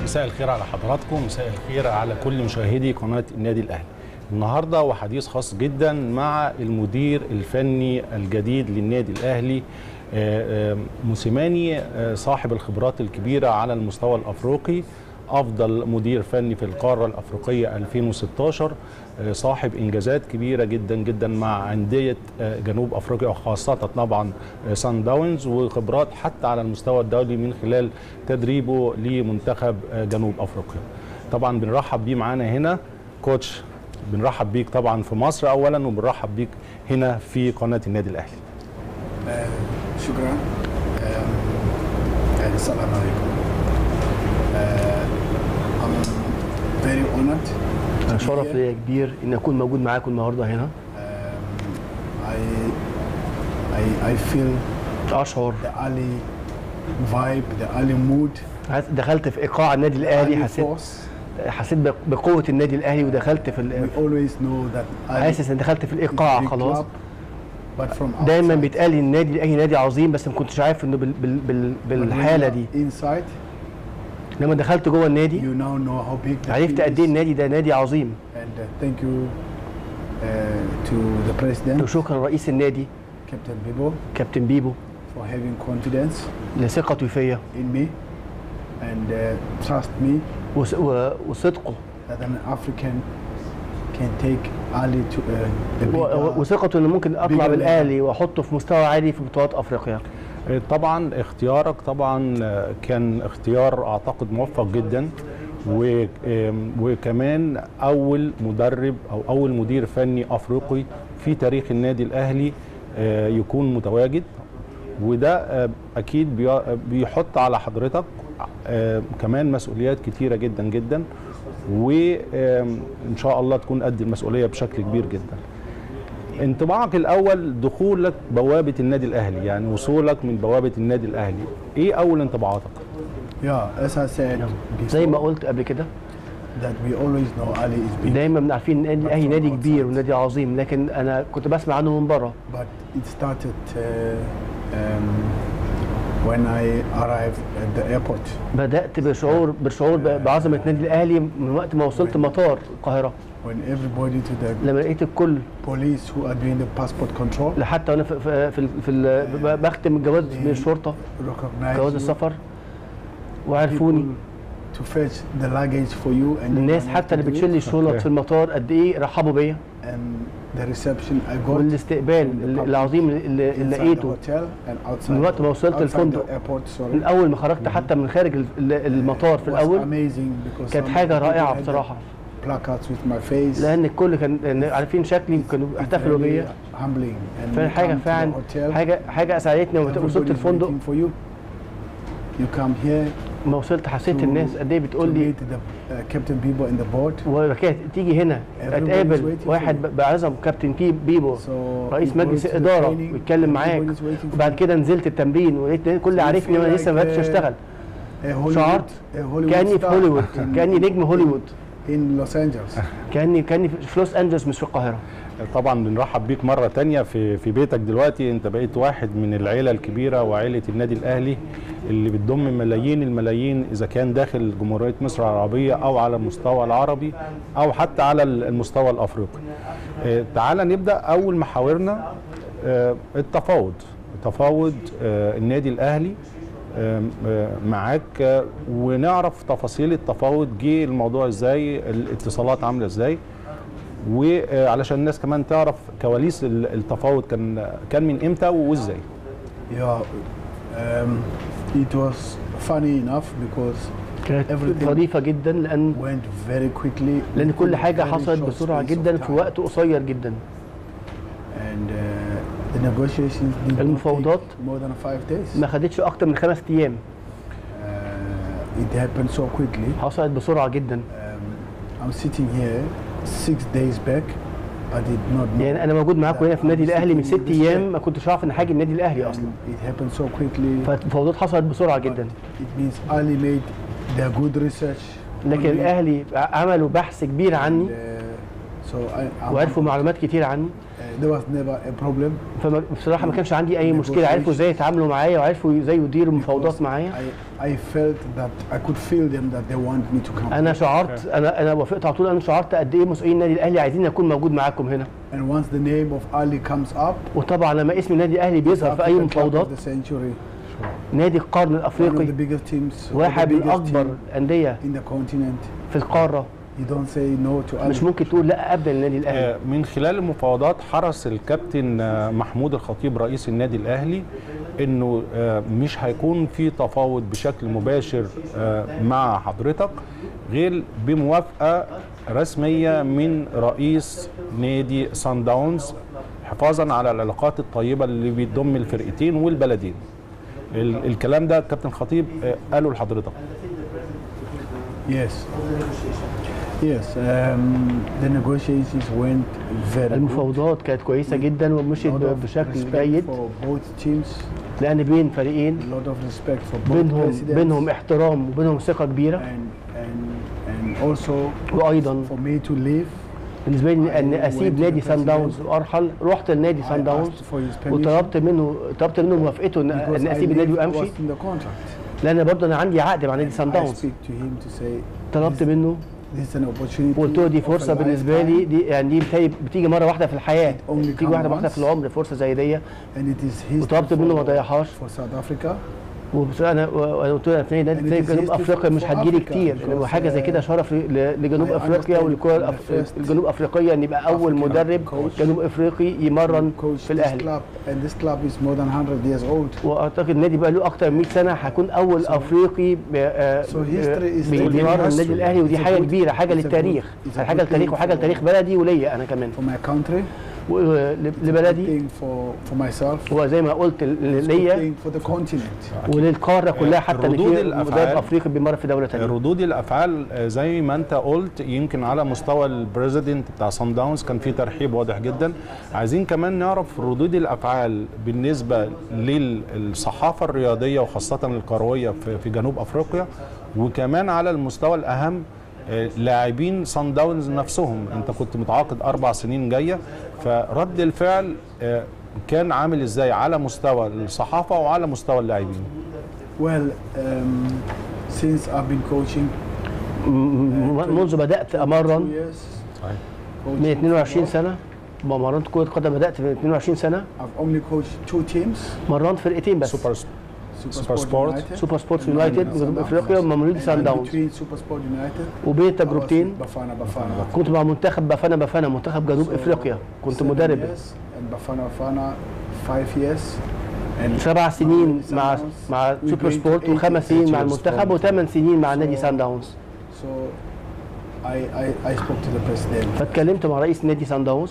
مساء الخير على حضراتكم، مساء الخير على كل مشاهدي قناة النادي الأهلي. النهارده وحديث خاص جدا مع المدير الفني الجديد للنادي الأهلي موسيماني، صاحب الخبرات الكبيرة على المستوى الأفريقي، أفضل مدير فني في القارة الأفريقية 2016، صاحب إنجازات كبيرة جدا جدا مع أندية جنوب أفريقيا وخاصة طبعا سان داونز، وخبرات حتى على المستوى الدولي من خلال تدريبه لمنتخب جنوب أفريقيا. طبعا بنرحب بيه معانا هنا. كوتش، بنرحب بيك طبعا في مصر أولا، وبنرحب بيك هنا في قناة النادي الأهلي. شكرا. السلام عليكم. I'm very honored. شرف ليا كبير ان اكون موجود معاكم النهارده هنا. I feel اشعر the early vibe, the early mood. دخلت في ايقاع النادي الاهلي، حسيت بقوه النادي الاهلي، ودخلت في We always know that حاسس ان دخلت في الايقاع خلاص. دايما بيتقال لي النادي الاهلي نادي عظيم، بس ما كنتش عارف انه بالحاله دي. لما دخلت جوه النادي عرفت قد ايه النادي ده نادي عظيم. Thank you to the president. وشكرا رئيس النادي كابتن بيبو for having confidence لثقته فيا in me and trust me وصدقه that an African can take Ali to the وثقته انه ممكن اطلع بالاهلي واحطه في مستوى عالي في بطولات افريقيا. طبعا اختيارك طبعا كان اختيار اعتقد موفق جدا، وكمان اول مدرب او اول مدير فني افريقي في تاريخ النادي الاهلي يكون متواجد، وده اكيد بيحط على حضرتك كمان مسؤوليات كتيره جدا جدا، وان شاء الله تكون قد المسؤوليه بشكل كبير جدا. انطباعك الاول دخولك بوابه النادي الاهلي، يعني وصولك من بوابه النادي الاهلي، ايه اول انطباعاتك؟ as I said زي ما قلت قبل كده that we always know Ali is big. دايما عارفين النادي الاهلي نادي كبير ونادي عظيم، لكن انا كنت بسمع عنه من بره. But it started when I arrived at the airport. بدأت بشعور بعظمة النادي الأهلي من وقت ما وصلت مطار القاهرة. When everybody to the لما لقيت الكل police who are doing the passport control. لحتى وأنا بختم الجواز من الشرطة، جواز السفر، وعرفوني. To fetch the luggage for you and الناس حتى اللي بتشيل لي الشنط في المطار قد إيه رحبوا بيا. And the reception I got. والاستقبال العظيم اللي لقيته من وقت ما وصلت الفندق، من أول ما خرجت حتى من خارج المطار في الأول، كانت حاجة رائعة بصراحة. لأن الكل كان عارفين شكلي وكانوا احتفلوا بيا. فعلا حاجة أسعدتني لما وصلت الفندق. ما وصلت حسيت الناس قد ايه بتقول لي وكانت تيجي هنا اتقابل واحد بعظم كابتن بيبو رئيس مجلس الاداره ويتكلم معاك، وبعد كده نزلت التمرين ولقيت الكل عارفني ان انا لسه ما بداتش اشتغل. شعرت كاني في هوليوود، كاني نجم هوليوود كاني في لوس انجلوس مش في القاهره. طبعا بنرحب بيك مرة تانية في بيتك دلوقتي. انت بقيت واحد من العيلة الكبيرة وعيلة النادي الأهلي اللي بتضم ملايين الملايين، إذا كان داخل جمهورية مصر العربية أو على المستوى العربي أو حتى على المستوى الأفريقي. تعال نبدأ أول محاورنا، تفاوض النادي الأهلي معاك، ونعرف تفاصيل التفاوض. جه الموضوع ازاي؟ الاتصالات عاملة ازاي؟ وعلشان الناس كمان تعرف كواليس التفاوض كان من امتى وازاي؟ It was funny enough because كانت ظريفة جدا لأن كل حاجة حصلت بسرعة جدا في وقت قصير جدا. المفاوضات ما خدتش أكتر من 5 أيام. حصلت بسرعة جدا. I'm sitting here 6 days back. I did not know. يعني أنا موجود معاكم هنا في النادي الأهلي من 6 أيام، ما كنتش عارف إن حاجة النادي الأهلي أصلا. It happened so quickly. فالمفاوضات حصلت بسرعة جدا. It means Ali made the good research. لكن الأهلي عملوا بحث كبير عني وعرفوا معلومات كتير عني. there was never a problem. فبصراحه ما كانش عندي اي مشكله، عرفوا ازاي يتعاملوا معايا وعرفوا ازاي يديروا مفاوضات معايا. I felt that I could feel them that they want me to come. انا شعرت انا وافقت على طول. انا شعرت قد ايه مسؤولين النادي الاهلي عايزين اكون موجود معاكم هنا. And once the name of Ali comes up. وطبعا لما اسم النادي الاهلي بيظهر في اي مفاوضات، نادي القرن الافريقي واحد من اكبر الانديه في القاره، مش ممكن تقول لا ابدا للنادي الاهلي. من خلال المفاوضات حرص الكابتن محمود الخطيب رئيس النادي الاهلي انه مش هيكون في تفاوض بشكل مباشر مع حضرتك غير بموافقه رسميه من رئيس نادي سان داونز، حفاظا على العلاقات الطيبه اللي بتضم الفرقتين والبلدين. الكلام ده كابتن خطيب قاله لحضرتك. Yes, the negotiations went very good. المفاوضات كانت كويسة جدا ومشيت بشكل جيد لأن بين فريقين بينهم احترام وبينهم ثقة كبيرة. وأيضا بالنسبة لي أن أسيب نادي سان داونز وأرحل، رحت لنادي سان داونز وطلبت منه موافقته أن أسيب النادي وأمشي، لأن برضه أنا عندي عقد مع نادي سان داونز. طلبت منه وقلت له دي فرصه بالنسبه لي، دي يعني دي بتيجي مره واحده في الحياه، بتيجي واحده في العمر، فرصه زي دي، وطلبت منه ما ضيعهاش. وانا قلت له في نادي زي جنوب افريقيا مش هتجيلي كتير، وحاجه زي كده شرف لجنوب افريقيا والكره الجنوب افريقيه ان يبقى اول مدرب جنوب افريقي يمرن في الاهلي. واعتقد النادي بقى له اكتر من 100 سنه، هكون اول افريقي بيمرن النادي الاهلي، ودي حاجه كبيره، حاجه للتاريخ، حاجه للتاريخ وحاجه لتاريخ بلدي وليا انا كمان لبلدي وزي ما قلت ليا وللقاره كلها، حتى ان في مدرب افريقي بيمر في دوله ثانيه. ردود الافعال زي ما انت قلت يمكن على مستوى البريزيدنت بتاع سان داونز كان في ترحيب واضح جدا. عايزين كمان نعرف ردود الافعال بالنسبه للصحافه الرياضيه وخاصه الكرويه في جنوب افريقيا، وكمان على المستوى الاهم لاعبين سان داونز نفسهم. انت كنت متعاقد 4 سنين جايه، فرد الفعل كان عامل ازاي على مستوى الصحافه وعلى مستوى اللاعبين؟ Well, since I've been coaching منذ بدأت أمرن من 22 سنة، مرنت كرة قدم بدأت من 22 سنة. I've only coached 2 teams. مرنت فرقتين بس. سوبر سبورت يونايتد جنوب افريقيا ومملوك سان داونز، وبين تجربتين كنت مع منتخب بافانا منتخب جنوب افريقيا، كنت مدرب 7 سنين مع سوبر سبورت و5 سنين مع المنتخب و8 سنين مع نادي سان داونز. فاتكلمت مع رئيس نادي سان داونز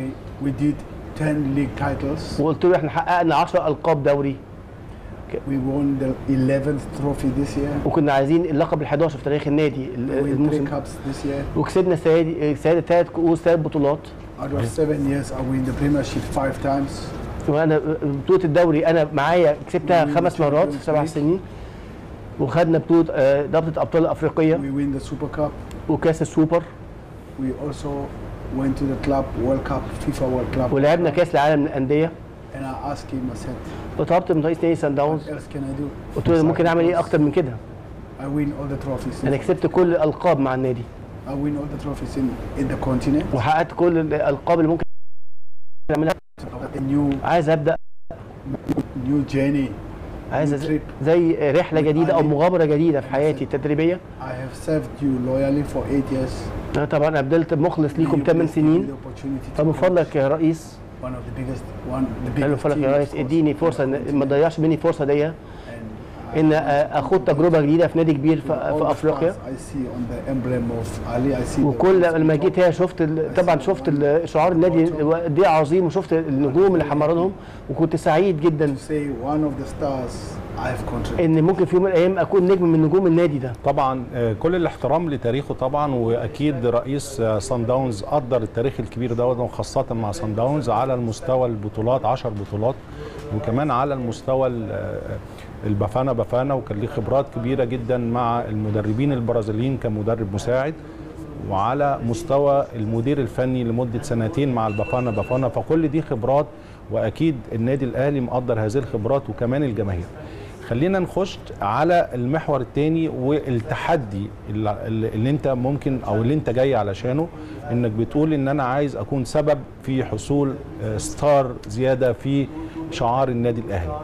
وقلت له احنا حققنا 10 القاب دوري. We won the 11th trophy this year. وكنا عايزين اللقب ال11 في تاريخ النادي الموسم. وكسبنا السنه 3 كؤوس 3 بطولات. Out of 7 years I win the Premiership 5 times. وانا بطوله الدوري انا معايا كسبتها 5 مرات في 7 سنين. وخدنا بطوله دوري ابطال الافريقيه. We win the Super Cup. وكاس السوبر. We also went to the club World Cup, FIFA World Cup. ولعبنا كاس العالم للانديه. And I asked him, I said, وطلبت من رئيس نادي سان داونز، قلت له ممكن اعمل ايه اكتر من كده؟ I win all the trophies. انا كسبت كل الالقاب مع النادي. I win all the trophies in the continent. وحققت كل الالقاب اللي ممكن اعملها. عايز ابدا new journey. عايز زي رحله جديده او مغامره جديده في حياتي التدريبيه. I have served you loyally for 8 years. انا طبعا قبلت مخلص ليكم 8 سنين. فمن فضلك يا رئيس، من فضلك يا ريس اديني فرصه ما تضيعش مني فرصه دي ان اخوض تجربه جديده في نادي كبير في افريقيا. وكل لما جيت هنا شفت طبعا شفت شعار النادي دي عظيم، وشفت النجوم اللي حمرنهم، وكنت سعيد جدا ان ممكن في يوم من الايام اكون نجم من نجوم النادي ده. طبعا كل الاحترام لتاريخه طبعا، واكيد رئيس سان داونز قدر التاريخ الكبير ده، وخاصه مع سان داونز على المستوى البطولات 10 بطولات، وكمان على المستوى البافانا، وكان ليه خبرات كبيره جدا مع المدربين البرازيليين كمدرب مساعد. وعلى مستوى المدير الفني لمده سنتين مع البافانا، فكل دي خبرات، واكيد النادي الاهلي مقدر هذه الخبرات وكمان الجماهير. خلينا نخش على المحور الثاني والتحدي اللي انت ممكن او اللي انت جاي علشانه، انك بتقول ان انا عايز اكون سبب في حصول ستار زياده في شعار النادي الاهلي.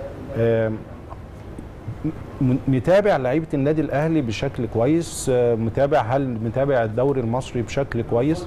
متابع لعيبه النادي الاهلي بشكل كويس، متابع الدوري المصري بشكل كويس؟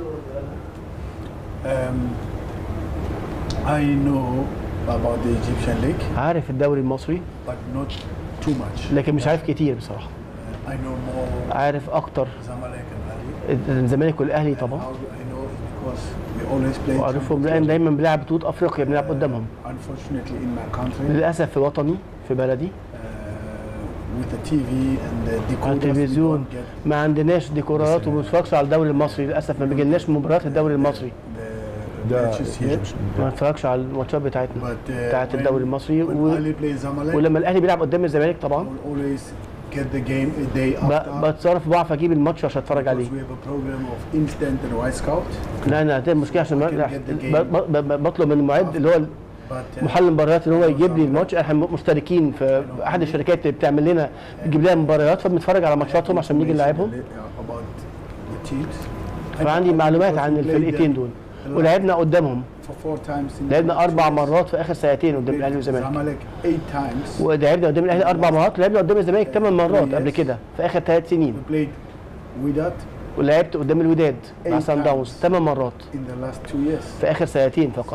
I know about the Egyptian league. عارف الدوري المصري but not too much. لكن مش عارف كتير بصراحه. I know more. عارف اكتر الزمالك والاهلي طبعا. I know because we always play. وعارفهم لان دايما بنلعب بطوله افريقيا بنلعب قدامهم. Unfortunately in my country. للاسف في وطني في بلدي. with the TV and the decoders. التلفزيون ما عندناش ديكورات وما بنتفرجش على الدوري المصري للاسف، ما بيجيلناش مباريات الدوري المصري. ما نتفرجش على الماتشات بتاعتنا بتاعت الدوري المصري ولما الاهلي بيلعب قدام الزمالك طبعا بتصرف بعرف اجيب الماتش عشان اتفرج عليه. لا انا عندي مشكله عشان بطلب من المعد اللي هو محل المباريات اللي هو يجيب لي الماتش. احنا مشتركين في احد الشركات اللي بتعمل لنا بتجيب لنا مباريات فبنتفرج على ماتشاتهم عشان نيجي نلعبهم. فعندي معلومات عن الفرقتين دول ولعبنا قدامهم. لعبنا 4 مرات في اخر سنتين قدام الاهلي والزمالك. ولعبنا قدام الاهلي 4 مرات، ولعبنا قدام الزمالك 8 مرات قبل كده في اخر 3 سنين. ولعبت قدام الوداد مع سان داونز 8 مرات في اخر سنتين فقط.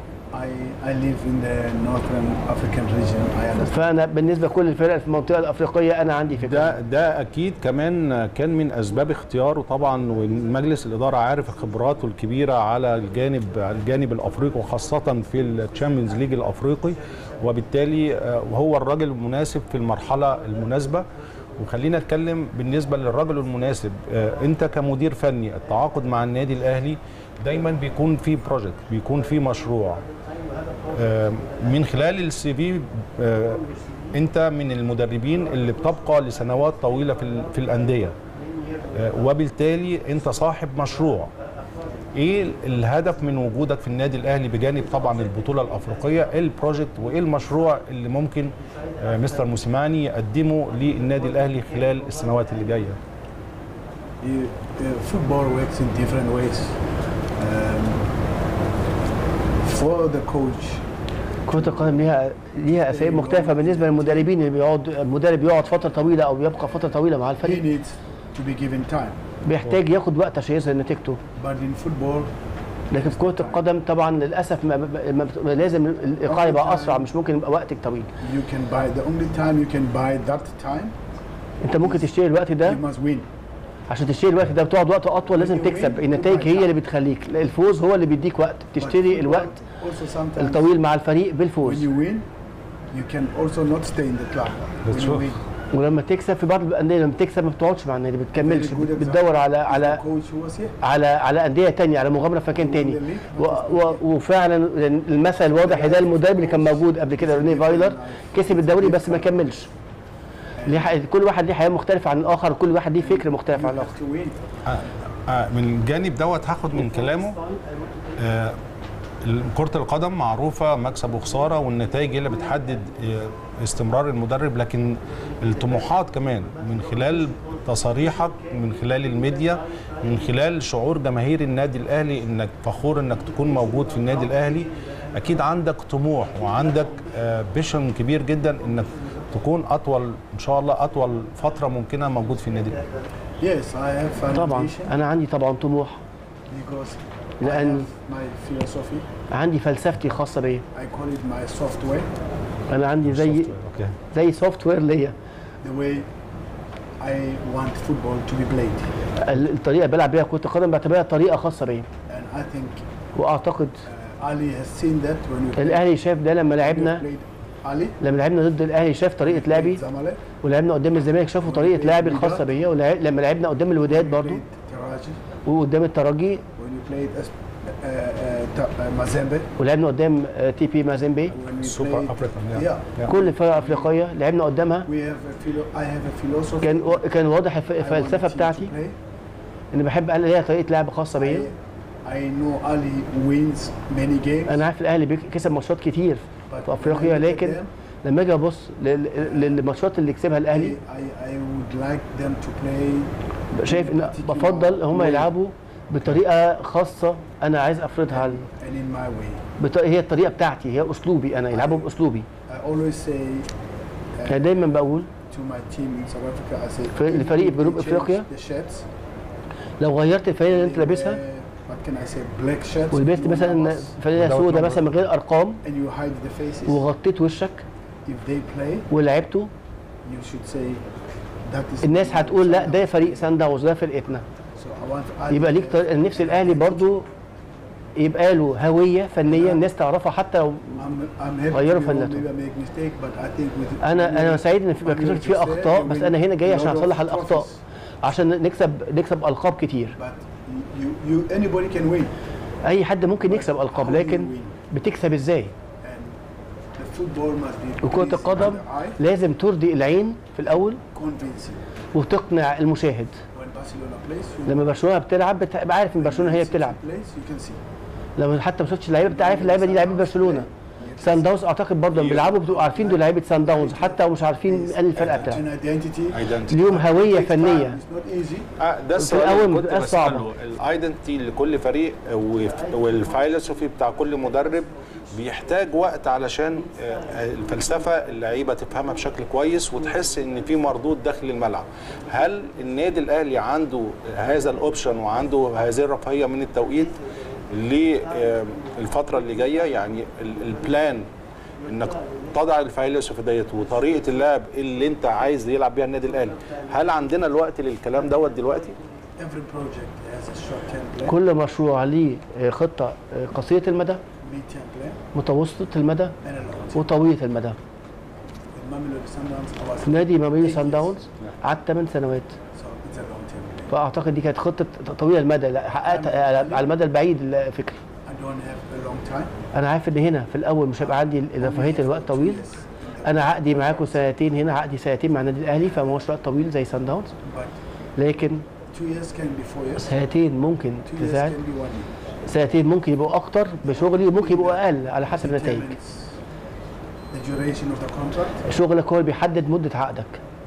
فانا بالنسبه لكل الفرق في المنطقه الافريقيه انا عندي فكره. ده اكيد كمان كان من اسباب اختياره طبعا، ومجلس الاداره عارف خبراته الكبيره على الجانب الافريقي وخاصه في الشامبيونز ليج الافريقي، وبالتالي هو الراجل المناسب في المرحله المناسبه. وخلينا نتكلم بالنسبه للراجل المناسب. انت كمدير فني التعاقد مع النادي الاهلي دايما بيكون في بروجكت، بيكون في مشروع. من خلال السي في انت من المدربين اللي بتبقى لسنوات طويله في الانديه، وبالتالي انت صاحب مشروع. ايه الهدف من وجودك في النادي الاهلي بجانب طبعا البطوله الافريقيه؟ ايه البروجكت وايه المشروع اللي ممكن مستر موسيماني يقدمه للنادي الاهلي خلال السنوات اللي جايه؟ Football works in different ways. For the coach. كرة القدم ليها اساليب مختلفة بالنسبة للمدربين اللي المدرب يقعد فترة طويلة او يبقى فترة طويلة مع الفريق. He needs to be given time. بيحتاج ياخد وقت عشان يظهر نتيجته. But in football. لكن في كرة القدم طبعا للاسف لازم الايقاع يبقى اسرع، مش ممكن يبقى وقتك طويل. You can buy the only time you can buy that time. انت ممكن تشتري الوقت ده. You must win. عشان تشتري الوقت ده بتقعد وقت اطول لازم تكسب. النتائج هي اللي بتخليك، الفوز هو اللي بيديك وقت تشتري الوقت الطويل مع الفريق بالفوز. ولما تكسب في بعض الانديه لما تكسب ما بتقعدش مع النادي، ما بتكملش، بتدور على انديه ثانيه، على مغامره في مكان ثاني. وفعلا المثل الواضح ده المدرب اللي كان موجود قبل كده ريني فايلر كسب الدوري بس ما كملش. كل واحد ليه حياه مختلفه عن الاخر، كل واحد ليه فكر مختلف عن الاخر. من جانب دوت هاخد من كلامه كرة القدم معروفة مكسب وخسارة، والنتائج اللي بتحدد استمرار المدرب، لكن الطموحات كمان من خلال تصاريحك، من خلال الميديا، من خلال شعور جماهير النادي الأهلي انك فخور انك تكون موجود في النادي الأهلي. اكيد عندك طموح وعندك بيشن كبير جدا انك تكون اطول ان شاء الله اطول فترة ممكنة موجود في النادي الأهلي. طبعا انا عندي طبعا طموح لأن عندي فلسفتي خاصة بيا. أنا عندي زي سوفت وير ليا. الطريقة اللي بلعب بيها كرة القدم بعتبرها طريقة خاصة بيا. وأعتقد الأهلي شاف ده لما لعبنا ضد الأهلي، شاف طريقة لعبي، ولعبنا قدام الزمالك شافوا طريقة لعبي الخاصة بيا، ولما لعبنا قدام الوداد برضو وقدام الترجي ولعبنا قدام تي بي مازيمبي سوبر افريقيا. كل الفرق الافريقيه لعبنا قدامها. كان واضح الفلسفه بتاعتي ان بحب الاهلي ليها طريقه لعب خاصه بيا. I know Ali wins many games. انا عارف الاهلي كسب ماتشات كتير في افريقيا، لكن لما اجي ابص للماتشات اللي كسبها الاهلي I would like them to play. شايف ان بفضل هم يلعبوا بطريقه خاصه انا عايز افرضها على هي الطريقه بتاعتي، هي اسلوبي، انا يلعبوا باسلوبي. I always say يعني دايما بقول لفريق في جنوب افريقيا لو غيرت الفانيله اللي انت لابسها ولبست مثلا فانيله سوداء مثلا من غير ارقام وغطيت وشك ولعبته، الناس هتقول لا ده فريق سان داونز، ده فرقتنا. يبقى ليك نفس الاهلي برضو يبقى له هويه فنيه الناس تعرفها حتى لو غيروا فنيته. انا سعيد ان في اخطاء، بس انا هنا جاي عشان اصلح الاخطاء عشان نكسب القاب كتير. اي حد ممكن يكسب القاب، لكن بتكسب ازاي؟ وكرة القدم لازم ترضي العين في الاول وتقنع المشاهد. لما برشلونه بتلعب بتبقى عارف ان برشلونه هي بتلعب، لما حتى ما شفتش اللعيبه بتبقى عارف اللعيبه دي لعيبه برشلونه. سان داونز اعتقد برضه بيلعبوا بتبقوا عارفين دول لعيبه سان داونز حتى ومش عارفين ان الفرقه بتلعب. اليوم هويه فنيه. ده السؤال اللي كنت بسأله، الايدنتي لكل فريق والفيلسوفي بتاع كل مدرب بيحتاج وقت علشان الفلسفه اللعيبه تفهمها بشكل كويس وتحس ان في مردود داخل الملعب. هل النادي الاهلي عنده هذا الاوبشن وعنده هذه الرفاهيه من التوقيت للفتره اللي جايه؟ يعني البلان انك تضع الفيلسوفي ديت وطريقه اللعب اللي انت عايز يلعب بيها النادي الاهلي، هل عندنا الوقت للكلام دوت دلوقتي؟ كل مشروع ليه خطه قصيره المدى، متوسطه المدى، وطويله المدى. نادي ماميلودي سان داونز قعد 8 سنوات، فاعتقد دي كانت خطه طويله المدى، لا حققتها على المدى البعيد الفكري. انا عارف ان هنا في الاول مش هيبقى عندي رفاهيه الوقت طويل. انا عقدي معاكم سنتين، هنا عقدي سنتين مع النادي الاهلي، فما هوش وقت طويل زي سان داونز، لكن سنتين ممكن تساعد، سنتين ممكن يبقوا اكتر بشغلي وممكن يبقوا اقل على حسب النتائج. شغلك هو اللي بيحدد مده عقدك،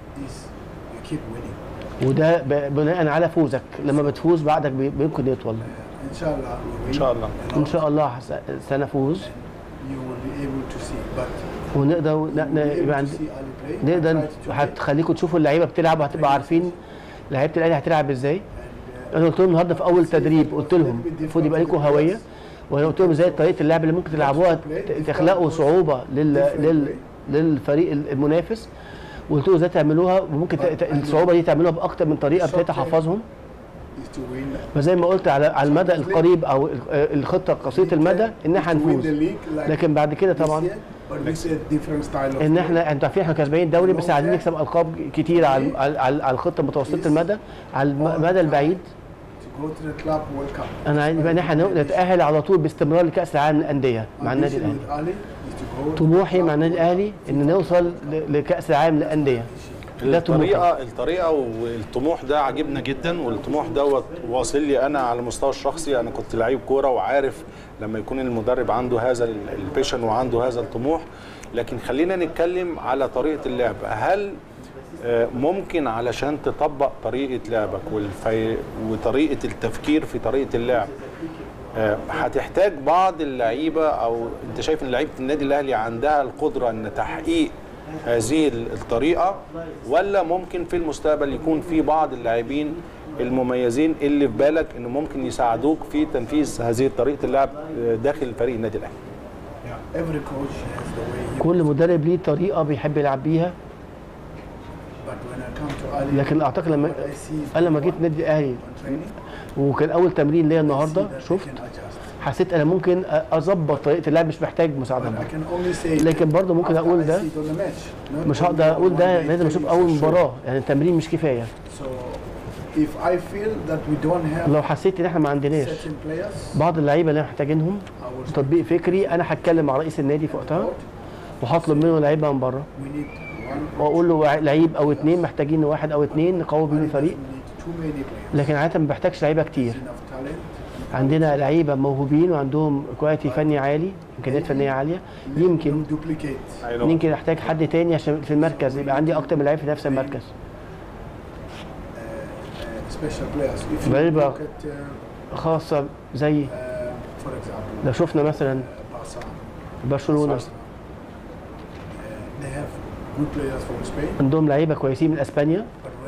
وده بناء على فوزك. لما بتفوز بعدك ممكن يطول. ان شاء الله ان شاء الله سنفوز ونقدر نقدر هتخليكم تشوفوا اللعيبه بتلعب وهتبقى عارفين لعيبه الاهلي هتلعب ازاي. انا قلت لهم النهارده في اول تدريب، قلت لهم المفروض يبقى لكم هويه، وانا قلت لهم ازاي طريقه اللعب اللي ممكن تلعبوها تخلقوا صعوبه للفريق المنافس، وقلت له ازاي تعملوها، وممكن الصعوبه دي تعملوها باكتر من طريقه بحيث تحفظهم. فزي ما قلت على المدى القريب او الخطه قصيره المدى ان احنا هنفوز، لكن بعد كده طبعا ان احنا انتوا عارفين احنا كسبانين الدوري، بس عايزين نكسب القاب كتير على الخطه متوسطه المدى. على المدى البعيد انا عايز يبقى ان احنا نتاهل على طول باستمرار لكاس العالم للانديه مع النادي الاهلي. طموحي مع النادي الاهلي ان نوصل لكاس العالم للانديه. الطريقه والطموح ده عجبنا جدا، والطموح دوت واصل لي انا على المستوى الشخصي. انا كنت لعيب كوره وعارف لما يكون المدرب عنده هذا البيشن وعنده هذا الطموح. لكن خلينا نتكلم على طريقه اللعب. هل ممكن علشان تطبق طريقه لعبك وطريقه التفكير في طريقه اللعب هتحتاج بعض اللعيبه، او انت شايف ان لعيبه النادي الاهلي عندها القدره ان تحقيق هذه الطريقه، ولا ممكن في المستقبل يكون في بعض اللاعبين المميزين اللي في بالك انه ممكن يساعدوك في تنفيذ هذه طريقه اللعب داخل فريق النادي الاهلي؟ كل مدرب ليه طريقه بيحب يلعب بيها، لكن اعتقد لما جيت النادي الاهلي وكان اول تمرين ليا النهارده شفت حسيت انا ممكن اظبط طريقه اللعب، مش محتاج مساعده. لكن برضه ممكن اقول ده مش هقدر اقول ده، لازم اشوف اول مباراه، يعني التمرين مش كفايه. لو حسيت ان احنا ما عندناش بعض اللعيبه اللي احنا محتاجينهم تطبيق فكري، انا هتكلم مع رئيس النادي في وقتها وهطلب منه لعيبه من بره، واقول له لعيب او اتنين محتاجين، واحد او اتنين نقوي بيهم الفريق. لكن عادة ما بحتاجش لعيبة كتير. عندنا لعيبة موهوبين وعندهم كواليتي فني عالي، إمكانيات فنية عالية. يمكن أحتاج حد تاني عشان في المركز يبقى عندي أكتر من لعيب في نفس المركز. لعيبة خاصة زي لو شفنا مثلا برشلونة عندهم لعيبة كويسين من اسبانيا،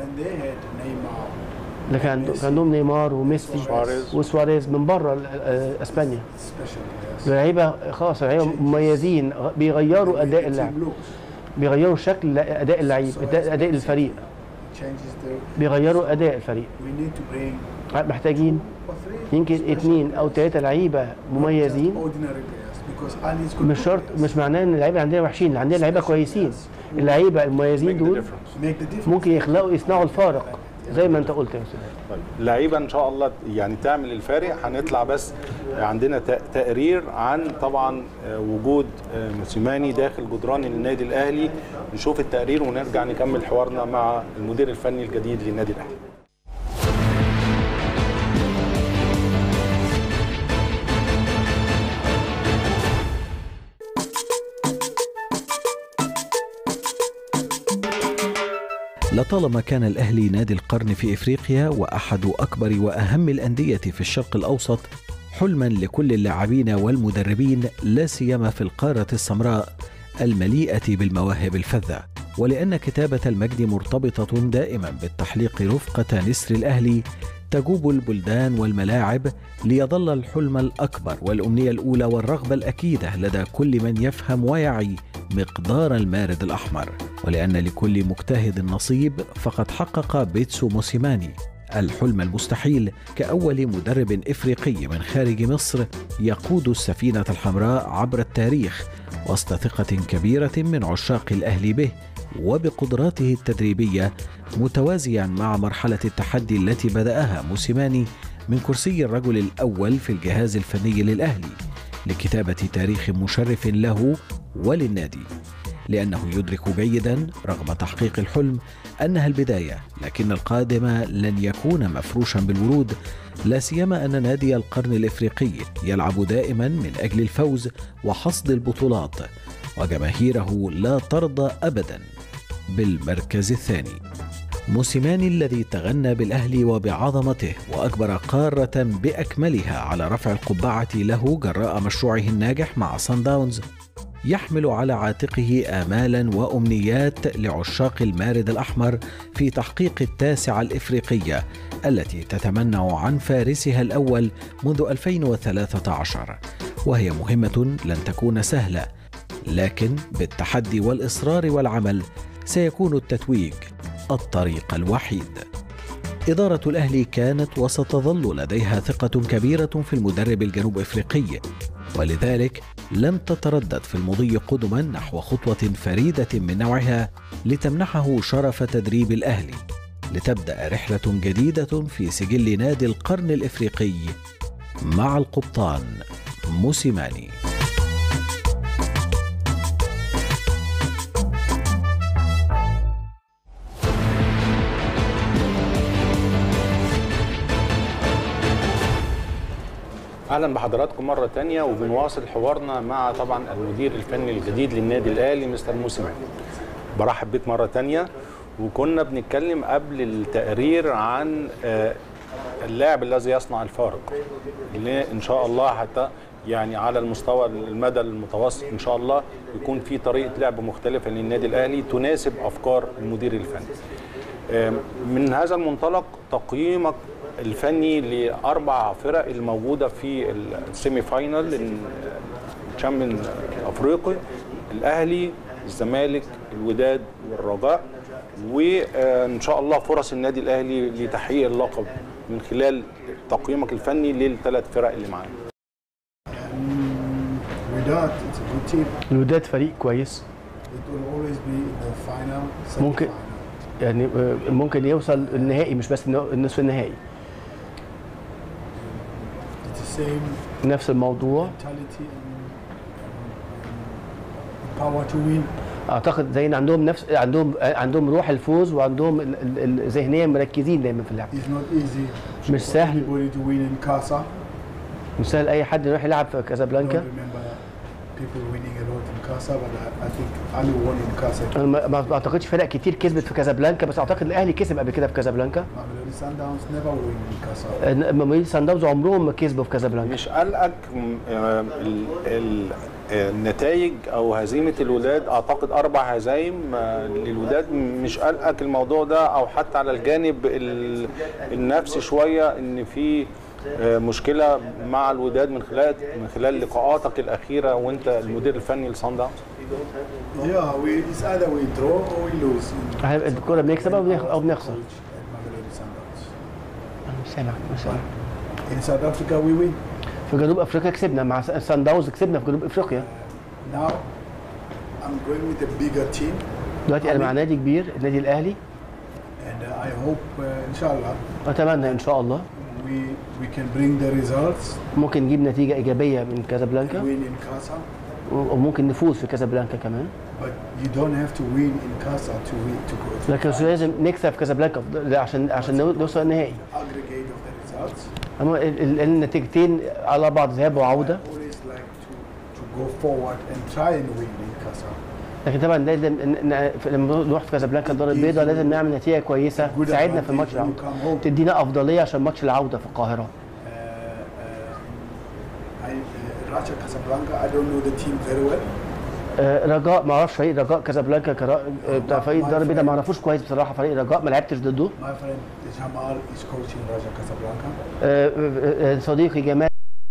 لكن كان عندهم نيمار وميسي وسواريز من بره اسبانيا. لعيبة خاصة، لعيبة مميزين بيغيروا اداء اللعب، بيغيروا شكل اداء اللعيب، اداء الفريق، بيغيروا اداء الفريق. محتاجين يمكن 2 أو 3 لعيبة مميزين. مش شرط، مش معناه ان اللعيبه عندنا وحشين، عندنا لعيبه كويسين. اللعيبه المميزين دول ممكن يصنعوا الفارق زي ما انت قلت يا استاذ. طيب لعيبه ان شاء الله يعني تعمل الفارق. هنطلع بس عندنا تقرير عن طبعا وجود موسيماني داخل جدران النادي الاهلي. نشوف التقرير ونرجع نكمل حوارنا مع المدير الفني الجديد للنادي الاهلي. لطالما كان الأهلي نادي القرن في إفريقيا وأحد أكبر وأهم الأندية في الشرق الأوسط، حلما لكل اللاعبين والمدربين لا سيما في القارة السمراء المليئة بالمواهب الفذة. ولأن كتابة المجد مرتبطة دائما بالتحليق رفقة نسر الأهلي، تجوب البلدان والملاعب ليظل الحلم الأكبر والأمنية الأولى والرغبة الأكيدة لدى كل من يفهم ويعي مقدار المارد الأحمر. ولأن لكل مجتهد نصيب، فقد حقق بيتسو موسيماني الحلم المستحيل كأول مدرب إفريقي من خارج مصر يقود السفينة الحمراء عبر التاريخ، وسط ثقة كبيرة من عشاق الأهلي به وبقدراته التدريبية، متوازيا مع مرحلة التحدي التي بدأها موسيماني من كرسي الرجل الأول في الجهاز الفني للأهلي لكتابة تاريخ مشرف له وللنادي. لأنه يدرك جيدا رغم تحقيق الحلم أنها البداية، لكن القادم لن يكون مفروشا بالورود، لا سيما أن نادي القرن الإفريقي يلعب دائما من أجل الفوز وحصد البطولات، وجماهيره لا ترضى أبدا بالمركز الثاني. موسيماني الذي تغنى بالأهلي وبعظمته وأجبر قارة بأكملها على رفع القبعة له جراء مشروعه الناجح مع صن داونز، يحمل على عاتقه آمالا وأمنيات لعشاق المارد الأحمر في تحقيق التاسعة الإفريقية التي تتمنع عن فارسها الأول منذ 2013، وهي مهمة لن تكون سهلة، لكن بالتحدي والإصرار والعمل سيكون التتويج الطريق الوحيد. إدارة الأهلي كانت وستظل لديها ثقة كبيرة في المدرب الجنوب إفريقي، ولذلك لم تتردد في المضي قدما نحو خطوة فريدة من نوعها لتمنحه شرف تدريب الأهلي، لتبدأ رحلة جديدة في سجل نادي القرن الإفريقي مع القبطان موسيماني. اهلا بحضراتكم مره تانية، وبنواصل حوارنا مع طبعا المدير الفني الجديد للنادي الاهلي مستر موسيماني. برحب بيك مره تانية. وكنا بنتكلم قبل التقرير عن اللاعب الذي يصنع الفارق، اللي ان شاء الله حتى يعني على المستوى المدى المتوسط ان شاء الله يكون في طريقه لعب مختلفه للنادي الاهلي تناسب افكار المدير الفني. من هذا المنطلق تقييمك الفني لأربع فرق الموجودة في السيمي فاينال الشامبيون أفريقي، الأهلي، الزمالك، الوداد والرجاء، وإن شاء الله فرص النادي الأهلي لتحقيق اللقب من خلال تقييمك الفني للثلاث فرق اللي معانا. الوداد فريق كويس، ممكن يوصل النهائي، مش بس النصف النهائي. نفس الموضوع، اعتقد زي ان عندهم روح الفوز وعندهم ذهنيا مركزين دايما في اللعب. مش سهل مش سهل اي حد يروح يلعب في كازابلانكا. انا ما اعتقدش فرق كتير كسبت في كازابلانكا، بس اعتقد الاهلي كسب قبل كده في كازابلانكا. مامولودي سان داونز عمرهم ما كسبوا في كازابلانكا. مش قلقك النتائج او هزيمه الوداد؟ اعتقد 4 هزايم للوداد. مش قلقك الموضوع ده، او حتى على الجانب النفسي شويه ان في مشكله مع الوداد من خلال لقاءاتك الاخيره وانت المدير الفني لصن داونز؟ الكوره بنكسب او بنخسر. مش سامع. في جنوب افريقيا كسبنا مع سان داونز، كسبنا في جنوب افريقيا. دلوقتي انا مع نادي كبير، النادي الاهلي. ان شاء الله. اتمنى ان شاء الله we can bring the results. ممكن نجيب نتيجه ايجابيه من كازابلانكا. win in Casa. وممكن نفوز في كازابلانكا كمان. But you don't have to win in Casa to go. لكن لازم نكسب في كازابلانكا عشان نوصل النهائي. Aggregate of the results. اما النتيجتين على بعض ذهاب وعوده. I always like to go forward and try and win in Casa. لكن طبعا لازم لما نروح في كازابلانكا الدار البيضاء لازم نعمل نتيجه كويسه تساعدنا في الماتش العوده، تدينا افضليه عشان ماتش العوده في القاهره. Raja Casablanca, I don't know the team very well. رجاء ما اعرفش فريق رجاء كازابلانكا بتاع فريق الدار البيضاء ما اعرفوش كويس بصراحه. فريق رجاء ما لعبتش ضده. My friend Jamal is coaching Raja Casablanca. صديقي جمال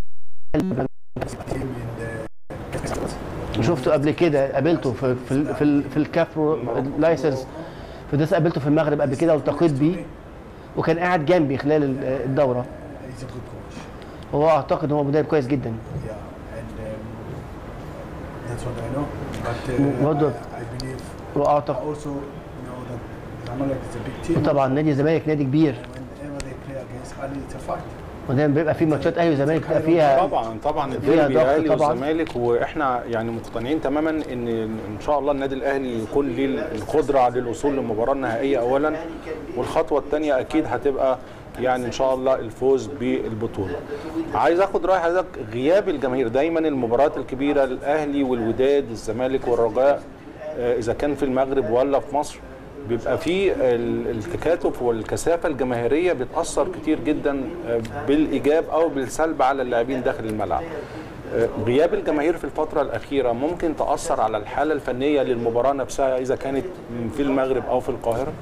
شفته قبل كده، قابلته في الكافرو لايسنس في ده، قابلته في المغرب قبل كده والتقيت بيه وكان قاعد جنبي خلال الدوره. هو اعتقد هو مدرب كويس جدا. برضه واعتقد طبعا نادي الزمالك نادي كبير ودايما بيبقى في ماتشات اهلي والزمالك بيبقى فيها طبعا الديربي الاهلي والزمالك، واحنا يعني مقتنعين تماما ان شاء الله النادي الاهلي يكون ليه القدره للوصول للمباراه النهائيه اولا، والخطوه الثانيه اكيد هتبقى يعني ان شاء الله الفوز بالبطوله. عايز اخد راي حضرتك، غياب الجماهير دايما المباريات الكبيره الاهلي والوداد الزمالك والرجاء اذا كان في المغرب ولا في مصر بيبقى في التكاتف والكثافه الجماهيريه بتاثر كتير جدا بالايجاب او بالسلب على اللاعبين داخل الملعب. غياب الجماهير في الفتره الاخيره ممكن تاثر على الحاله الفنيه للمباراه نفسها اذا كانت في المغرب او في القاهره؟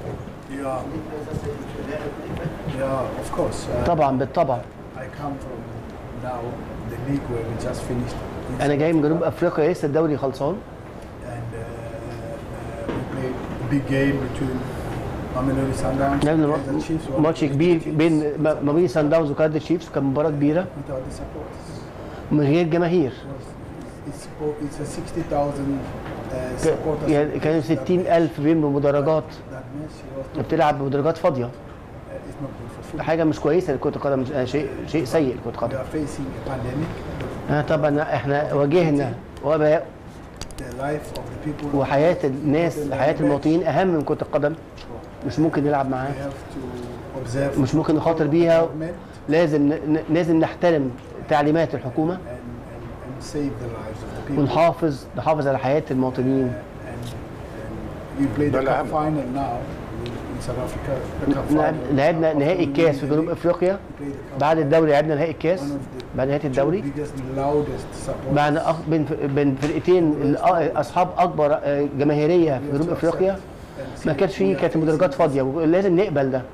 of course. طبعا بالطبع. I come from now the league where we just finished. انا جاي من جنوب افريقيا لسه الدوري خلصان. And we played big game between Mamelodi Sundowns and the Chiefs. ماتش كبير بين مامولودي سان داونز وكايزر تشيفز، كان مباراه كبيره من غير جماهير. It's a 60,000 supporters. يعني كانوا 60,000 بيملوا مدرجات بتلعب بمدرجات فاضيه. حاجه مش كويسه لكره القدم، شيء سيء لكره القدم. طبعا احنا واجهنا وباء وحياه الناس، حياه المواطنين اهم من كره القدم، مش ممكن نلعب معاها، مش ممكن نخاطر بيها. لازم نحترم تعليمات الحكومه ونحافظ على حياه المواطنين. لعبنا نهائي الكاس في جنوب افريقيا، بعد الدوري لعبنا نهائي الكاس بعد نهايه الدوري بين فرقتين اصحاب اكبر جماهيريه في جنوب افريقيا. ما كانش فيه، كانت المدرجات فاضيه، ولازم نقبل ده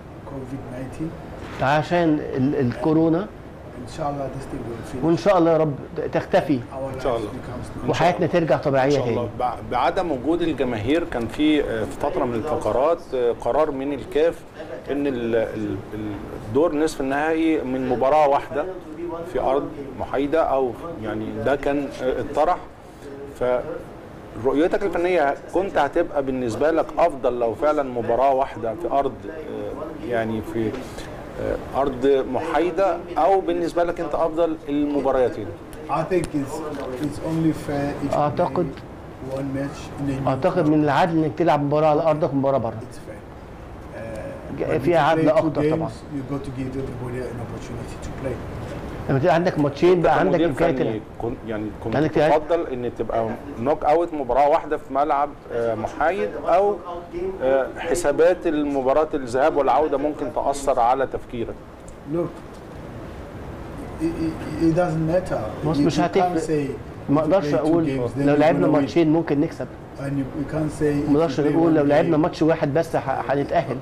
عشان الكورونا. وان شاء الله يا رب تختفي ان شاء الله وحياتنا ترجع طبيعيه تاني. بعدم وجود الجماهير كان في فتره من الفقرات قرار من الكاف ان الدور نصف النهائي من مباراه واحده في ارض محايده، او يعني ده كان اتطرح. فرؤيتك الفنيه كنت هتبقى بالنسبه لك افضل لو فعلا مباراه واحده في ارض يعني في ارض محايده، او بالنسبه لك انت افضل المباريتين؟ اعتقد اعتقد من العدل انك تلعب مباراه على ارضك ومباراه بره. فيها عدل اكتر طبعا. لما تبقى عندك ماتشين بقى عندك امكانيه يعني كنت تفضل ان تبقى نوك اوت مباراه واحده في ملعب محايد، او حسابات المباراه الذهاب والعوده ممكن تاثر على تفكيرك؟ مش هتفرق. ما اقدرش اقول لو لعبنا ماتشين ممكن نكسب. ما اقدرش اقول لو لعبنا ماتش واحد بس هنتاهل.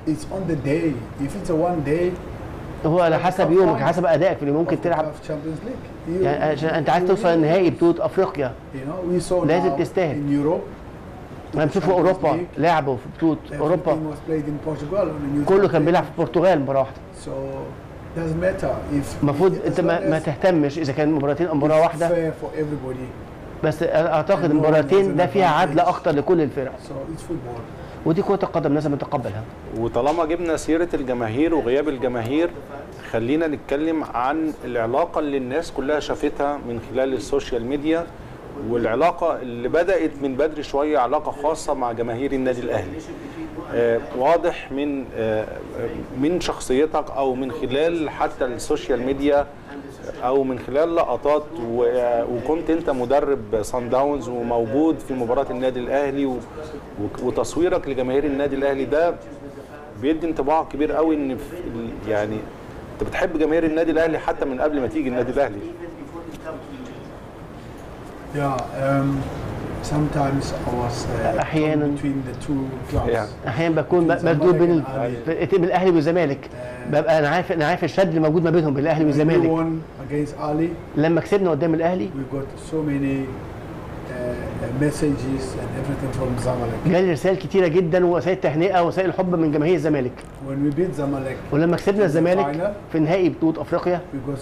هو على حسب يومك، حسب ادائك اللي ممكن تلعب. يعني عشان انت عايز توصل لنهائي بطوله افريقيا لازم تستاهل. انا بشوف في اوروبا لعبوا في بطوله اوروبا كله كان بيلعب في البرتغال مباراه واحده. المفروض انت ما تهتمش اذا كان مباراتين او مباراه واحده، بس اعتقد المباراتين ده فيها عدل اكتر لكل الفرق. ودي كرة القدم لازم نتقبلها. وطالما جبنا سيرة الجماهير وغياب الجماهير، خلينا نتكلم عن العلاقة اللي الناس كلها شافتها من خلال السوشيال ميديا، والعلاقة اللي بدأت من بدري شوية، علاقة خاصة مع جماهير النادي الأهلي. واضح من شخصيتك أو من خلال حتى السوشيال ميديا او من خلال لقطات، وكنت انت مدرب صن داونز وموجود في مباراه النادي الاهلي، وتصويرك لجماهير النادي الاهلي ده بيدي انطباع كبير قوي ان يعني انت بتحب جماهير النادي الاهلي حتى من قبل ما تيجي النادي الاهلي. احيانا بكون مردود بين الاهلي والزمالك. ببقى انا عارف الشد اللي موجود ما بينهم بين الاهلي والزمالك. لما كسبنا قدام الاهلي جالي رسائل كتيره جدا ووسائل تهنئه ووسائل حب من جماهير الزمالك. ولما كسبنا الزمالك في نهائي بطوله افريقيا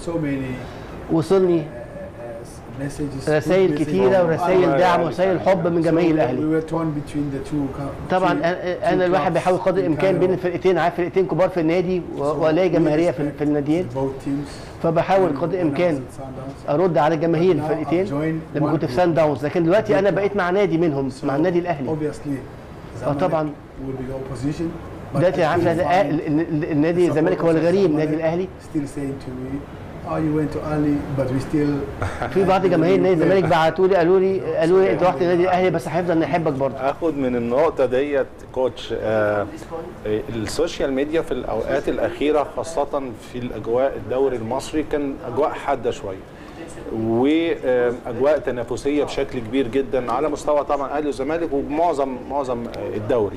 وصلني رسائل كتيره ورسائل دعم ورسائل حب من جماهير الاهلي. طبعا انا الواحد بيحاول قدر الامكان بين الفرقتين، عارف فرقتين كبار في النادي والاقي جماهيريه في الناديين، فبحاول قدر الامكان ارد على جماهير الفرقتين لما كنت في سان داونز. لكن دلوقتي انا بقيت مع نادي منهم، مع النادي الاهلي. طبعا دلوقتي عارف النادي الزمالك هو الغريم النادي الاهلي. في بعض جماهير نادي الزمالك بعتوا لي قالوا لي انت رحت النادي الاهلي بس هيفضل نحبك برضه. اخد من النقطه ديت كوتش، السوشيال ميديا في الاوقات الاخيره خاصه في الاجواء الدوري المصري كان اجواء حاده شويه، واجواء تنافسيه بشكل كبير جدا على مستوى طبعا اهلي والزمالك ومعظم الدوري.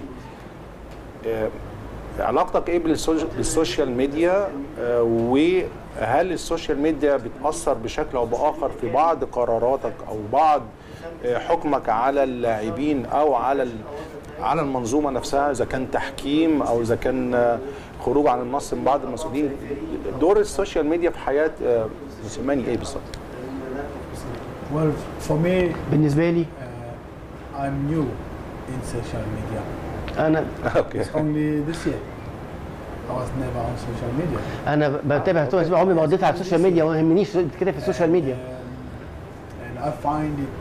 علاقتك ايه بالسوشيال ميديا، وهل السوشيال ميديا بتأثر بشكل او باخر في بعض قراراتك او بعض حكمك على اللاعبين او على المنظومه نفسها، اذا كان تحكيم او اذا كان خروج عن النص من بعض المسؤولين؟ دور السوشيال ميديا في حياه موسيماني ايه بالظبط؟ بالنسبه لي I'm new in social media. أنا أنا بتابع عمري ما قضيت على السوشيال ميديا وما يهمنيش كده في السوشيال ميديا. And I find it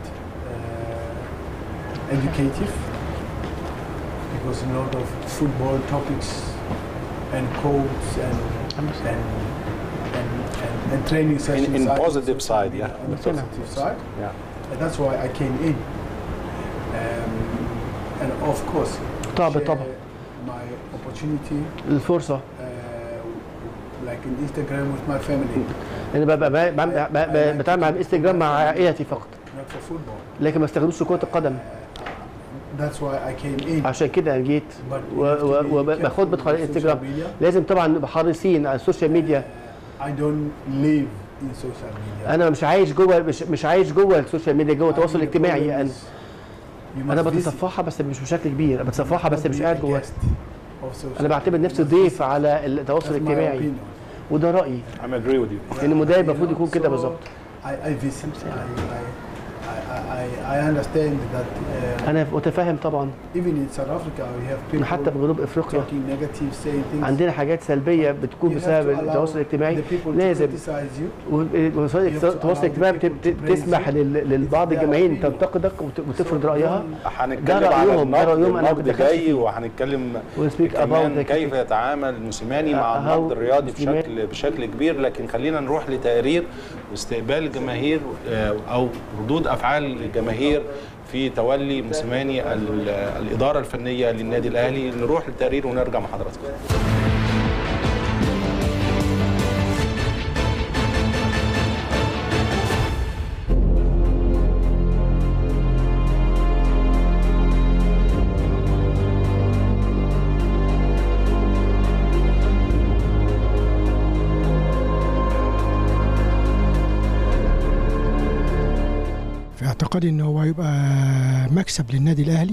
educative because a lot of football topics and quotes and training sessions in positive side, yeah. On the positive side, yeah. And that's why I came in. And of course, طبعا my opportunity الفرصة like in Instagram with my family. أنا بتعامل مع الانستجرام مع عائلتي فقط. Not for football. لكن ما استخدمش كرة القدم. That's why I came in. عشان كده أنا جيت بدخل الانستجرام. لازم طبعا نبقى حريصين على السوشيال ميديا. I don't live in social media. أنا مش عايش جوه السوشيال ميديا، جوه التواصل الاجتماعي. أنا بتصفحها بس مش بشكل كبير، بتصفحها بس مش قاعد جوه. أنا بعتبر نفسي ضيف على التواصل الاجتماعي، وده رأيي. I'm agree with you. إن المدرب المفروض يكون كده بالظبط. I visit. I أنا متفاهم طبعا. حتى في جنوب أفريقيا عندنا حاجات سلبية بتكون بسبب التواصل الاجتماعي. لازم وسائل التواصل الاجتماعي تسمح لبعض الجماهير تنتقدك وتفرض رأيها. هنتكلم على النقد جاي، وهنتكلم كمان كيف يتعامل موسيماني مع النقد الرياضي بشكل كبير. لكن خلينا نروح لتقرير واستقبال الجماهير او ردود افعال الجماهير في تولي موسيماني الاداره الفنيه للنادي الاهلي. نروح للتقرير ونرجع مع حضراتكم. اعتقادي ان هو هيبقى مكسب للنادي الاهلي،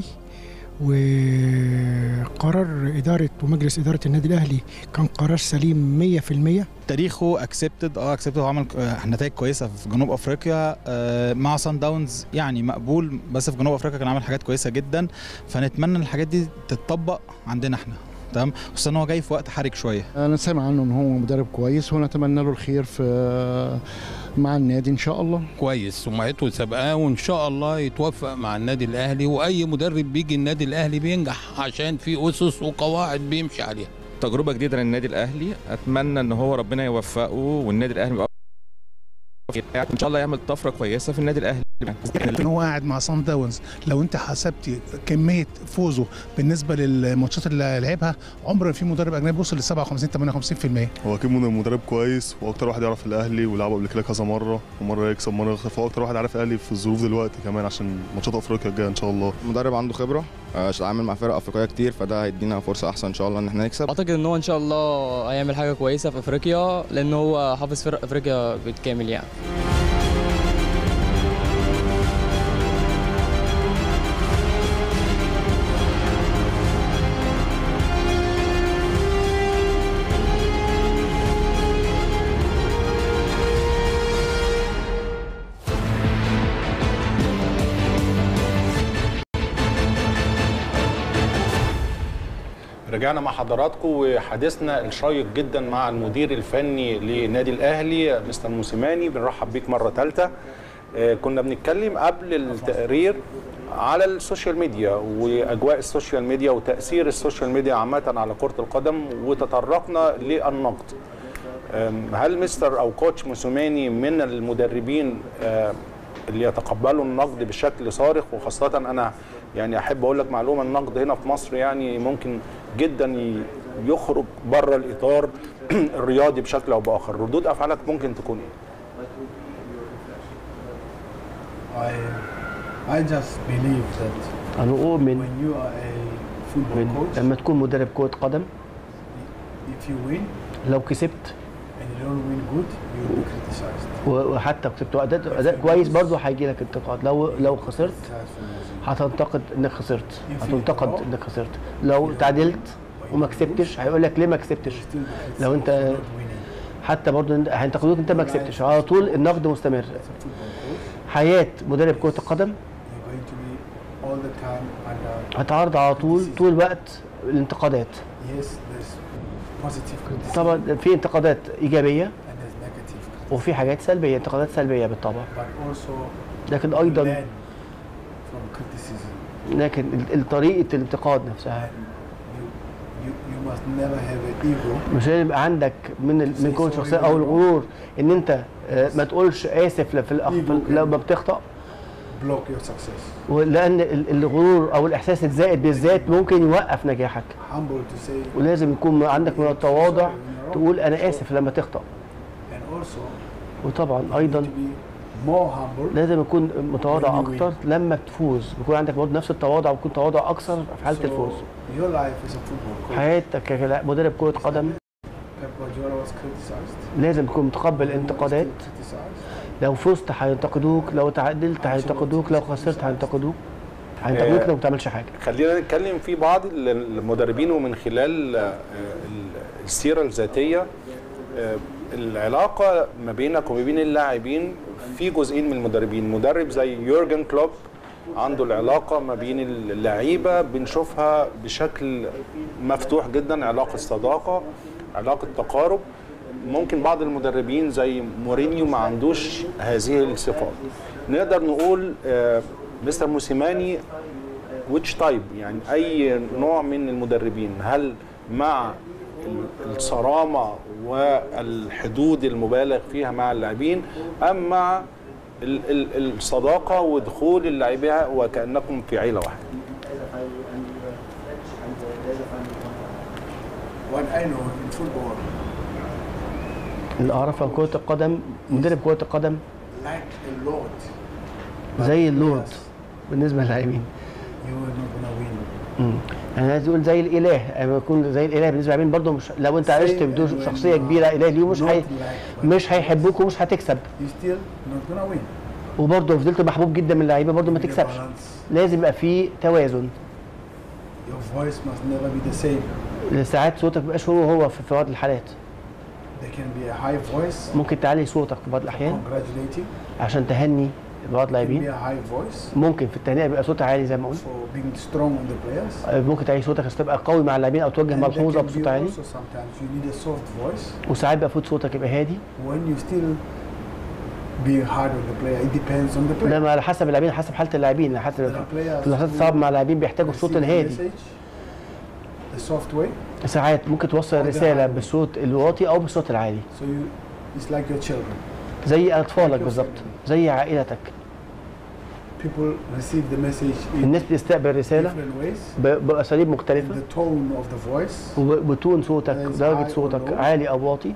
وقرار اداره ومجلس اداره النادي الاهلي كان قرار سليم 100%. تاريخه اكسبتد وعمل نتائج كويسه في جنوب افريقيا مع سان داونز، يعني مقبول، بس في جنوب افريقيا كان عامل حاجات كويسه جدا، فنتمنى ان الحاجات دي تتطبق عندنا احنا. تمام، خصوصا ان هو جاي في وقت حرج شويه. انا سامع عنه ان هو مدرب كويس، ونتمنى له الخير في مع النادي ان شاء الله. كويس، سمعته سابقاه، وان شاء الله يتوفق مع النادي الاهلي. واي مدرب بيجي النادي الاهلي بينجح عشان في اسس وقواعد بيمشي عليها. تجربه جديده للنادي الاهلي، اتمنى ان هو ربنا يوفقه والنادي الاهلي يبقى ان شاء الله يعمل طفره كويسه في النادي الاهلي. ان هو قاعد مع صن داونز، لو انت حسبتي كميه فوزه بالنسبه للماتشات اللي لعبها، عمر في مدرب اجنبي وصل ل 57-58%. هو اكيد مدرب كويس، واكتر واحد يعرف الاهلي، ولعبه قبل كده كذا مره، ومره يكسب مره يخسر، فهو اكتر واحد عارف الاهلي في الظروف دلوقتي كمان عشان ماتشات افريقيا الجايه ان شاء الله. مدرب عنده خبره، عامل مع فرق افريقيه كتير، فده هيدينا فرصه احسن ان شاء الله ان احنا نكسب. اعتقد ان هو ان شاء الله هيعمل حاجه كويسه في افريقيا، لان هو حافظ فرق افريقيا بالكامل يعني. رجعنا مع حضراتكم وحديثنا الشيق جدا مع المدير الفني لنادي الاهلي مستر موسيماني. بنرحب بيك مره ثالثه. كنا بنتكلم قبل التقرير على السوشيال ميديا واجواء السوشيال ميديا وتاثير السوشيال ميديا عامه على كره القدم، وتطرقنا للنقد. هل مستر او كوتش موسيماني من المدربين اللي يتقبلوا النقد بشكل صارخ؟ وخاصه انا يعني احب اقول لك معلومه، النقد هنا في مصر يعني ممكن جدا يخرج بره الاطار الرياضي بشكل او باخر. ردود افعالك ممكن تكون ايه؟ I just believe that أنا أؤمن when you are a football coach, لما تكون مدرب كرة قدم، if you win لو كسبت and you don't win good, you will be criticized. وحتى كسبت أداء كويس برضه هيجي لك انتقاد. لو خسرت هتنتقد انك خسرت، هتنتقد انك خسرت. لو تعادلت وما كسبتش هيقول لك ليه ما كسبتش. لو انت حتى برضه هينتقدوك انت ما كسبتش. على طول النقد مستمر. حياه مدرب كره القدم هتعرض على طول الوقت الانتقادات. طبعا في انتقادات ايجابيه وفي حاجات سلبيه، انتقادات سلبيه بالطبع، لكن ايضا طريقه الانتقاد نفسها مش هيبقى عندك من كون شخصيه او الغرور ان انت ما تقولش اسف لما بتخطأ، لان الغرور او الاحساس الزائد بالذات ممكن يوقف نجاحك. ولازم يكون عندك من التواضع تقول انا اسف لما تخطأ. وطبعا ايضا لازم يكون متواضع اكتر لما بتفوز، بيكون عندك برضه نفس التواضع ويكون تواضع اكثر في حاله الفوز. حياتك كمدرب كره قدم لازم تكون متقبل الانتقادات. لو فزت هينتقدوك، لو تعادلت هينتقدوك، لو خسرت هينتقدوك لو ما بتعملش حاجه. خلينا نتكلم في بعض المدربين ومن خلال السيره الذاتيه العلاقه ما بينك وما بين اللاعبين في جزئين من المدربين. مدرب زي يورجن كلوب عنده العلاقه ما بين اللعيبه بنشوفها بشكل مفتوح جدا، علاقه صداقه، علاقه تقارب. ممكن بعض المدربين زي مورينيو ما عندوش هذه الصفات. نقدر نقول مستر موسيماني which type، يعني اي نوع من المدربين، هل مع الصرامه والحدود المبالغ فيها مع اللاعبين ام مع الصداقه ودخول اللاعبين وكانكم في عيله واحده؟ اللي اعرفه عن كره القدم، مدرب كره القدم زي اللورد بالنسبه للاعبين. يعني عايز يقول زي الاله، يعني يكون زي الاله بالنسبه للاعبين برضه. مش لو انت عشت بدون شخصيه كبيره اله ليه مش هيحبوك ومش هتكسب، وبرضه فضلت محبوب جدا من اللعيبه برضه ما تكسبش. لازم يبقى في توازن. ساعات صوتك ما بيبقاش هو في بعض الحالات. ممكن تعلي صوتك في بعض الاحيان عشان تهني بعض اللاعبين. ممكن في التهنئه بيبقى صوتك عالي زي ما قلت. ممكن تعلي صوتك عشان تبقى قوي مع اللاعبين او توجه ملحوظه بصوت عالي. وساعات بقى فوت صوتك يبقى هادي. ده على حسب اللاعبين، حسب حاله اللاعبين، حسب في اللحظات الصعبه مع اللاعبين بيحتاجوا الصوت الهادي. ساعات ممكن توصل الرساله بالصوت الواطي او بالصوت العالي. زي اطفالك بالظبط، زي عائلتك. الناس بتستقبل الرساله باساليب مختلفه، وبتون صوتك، درجه صوتك عالي او واطي.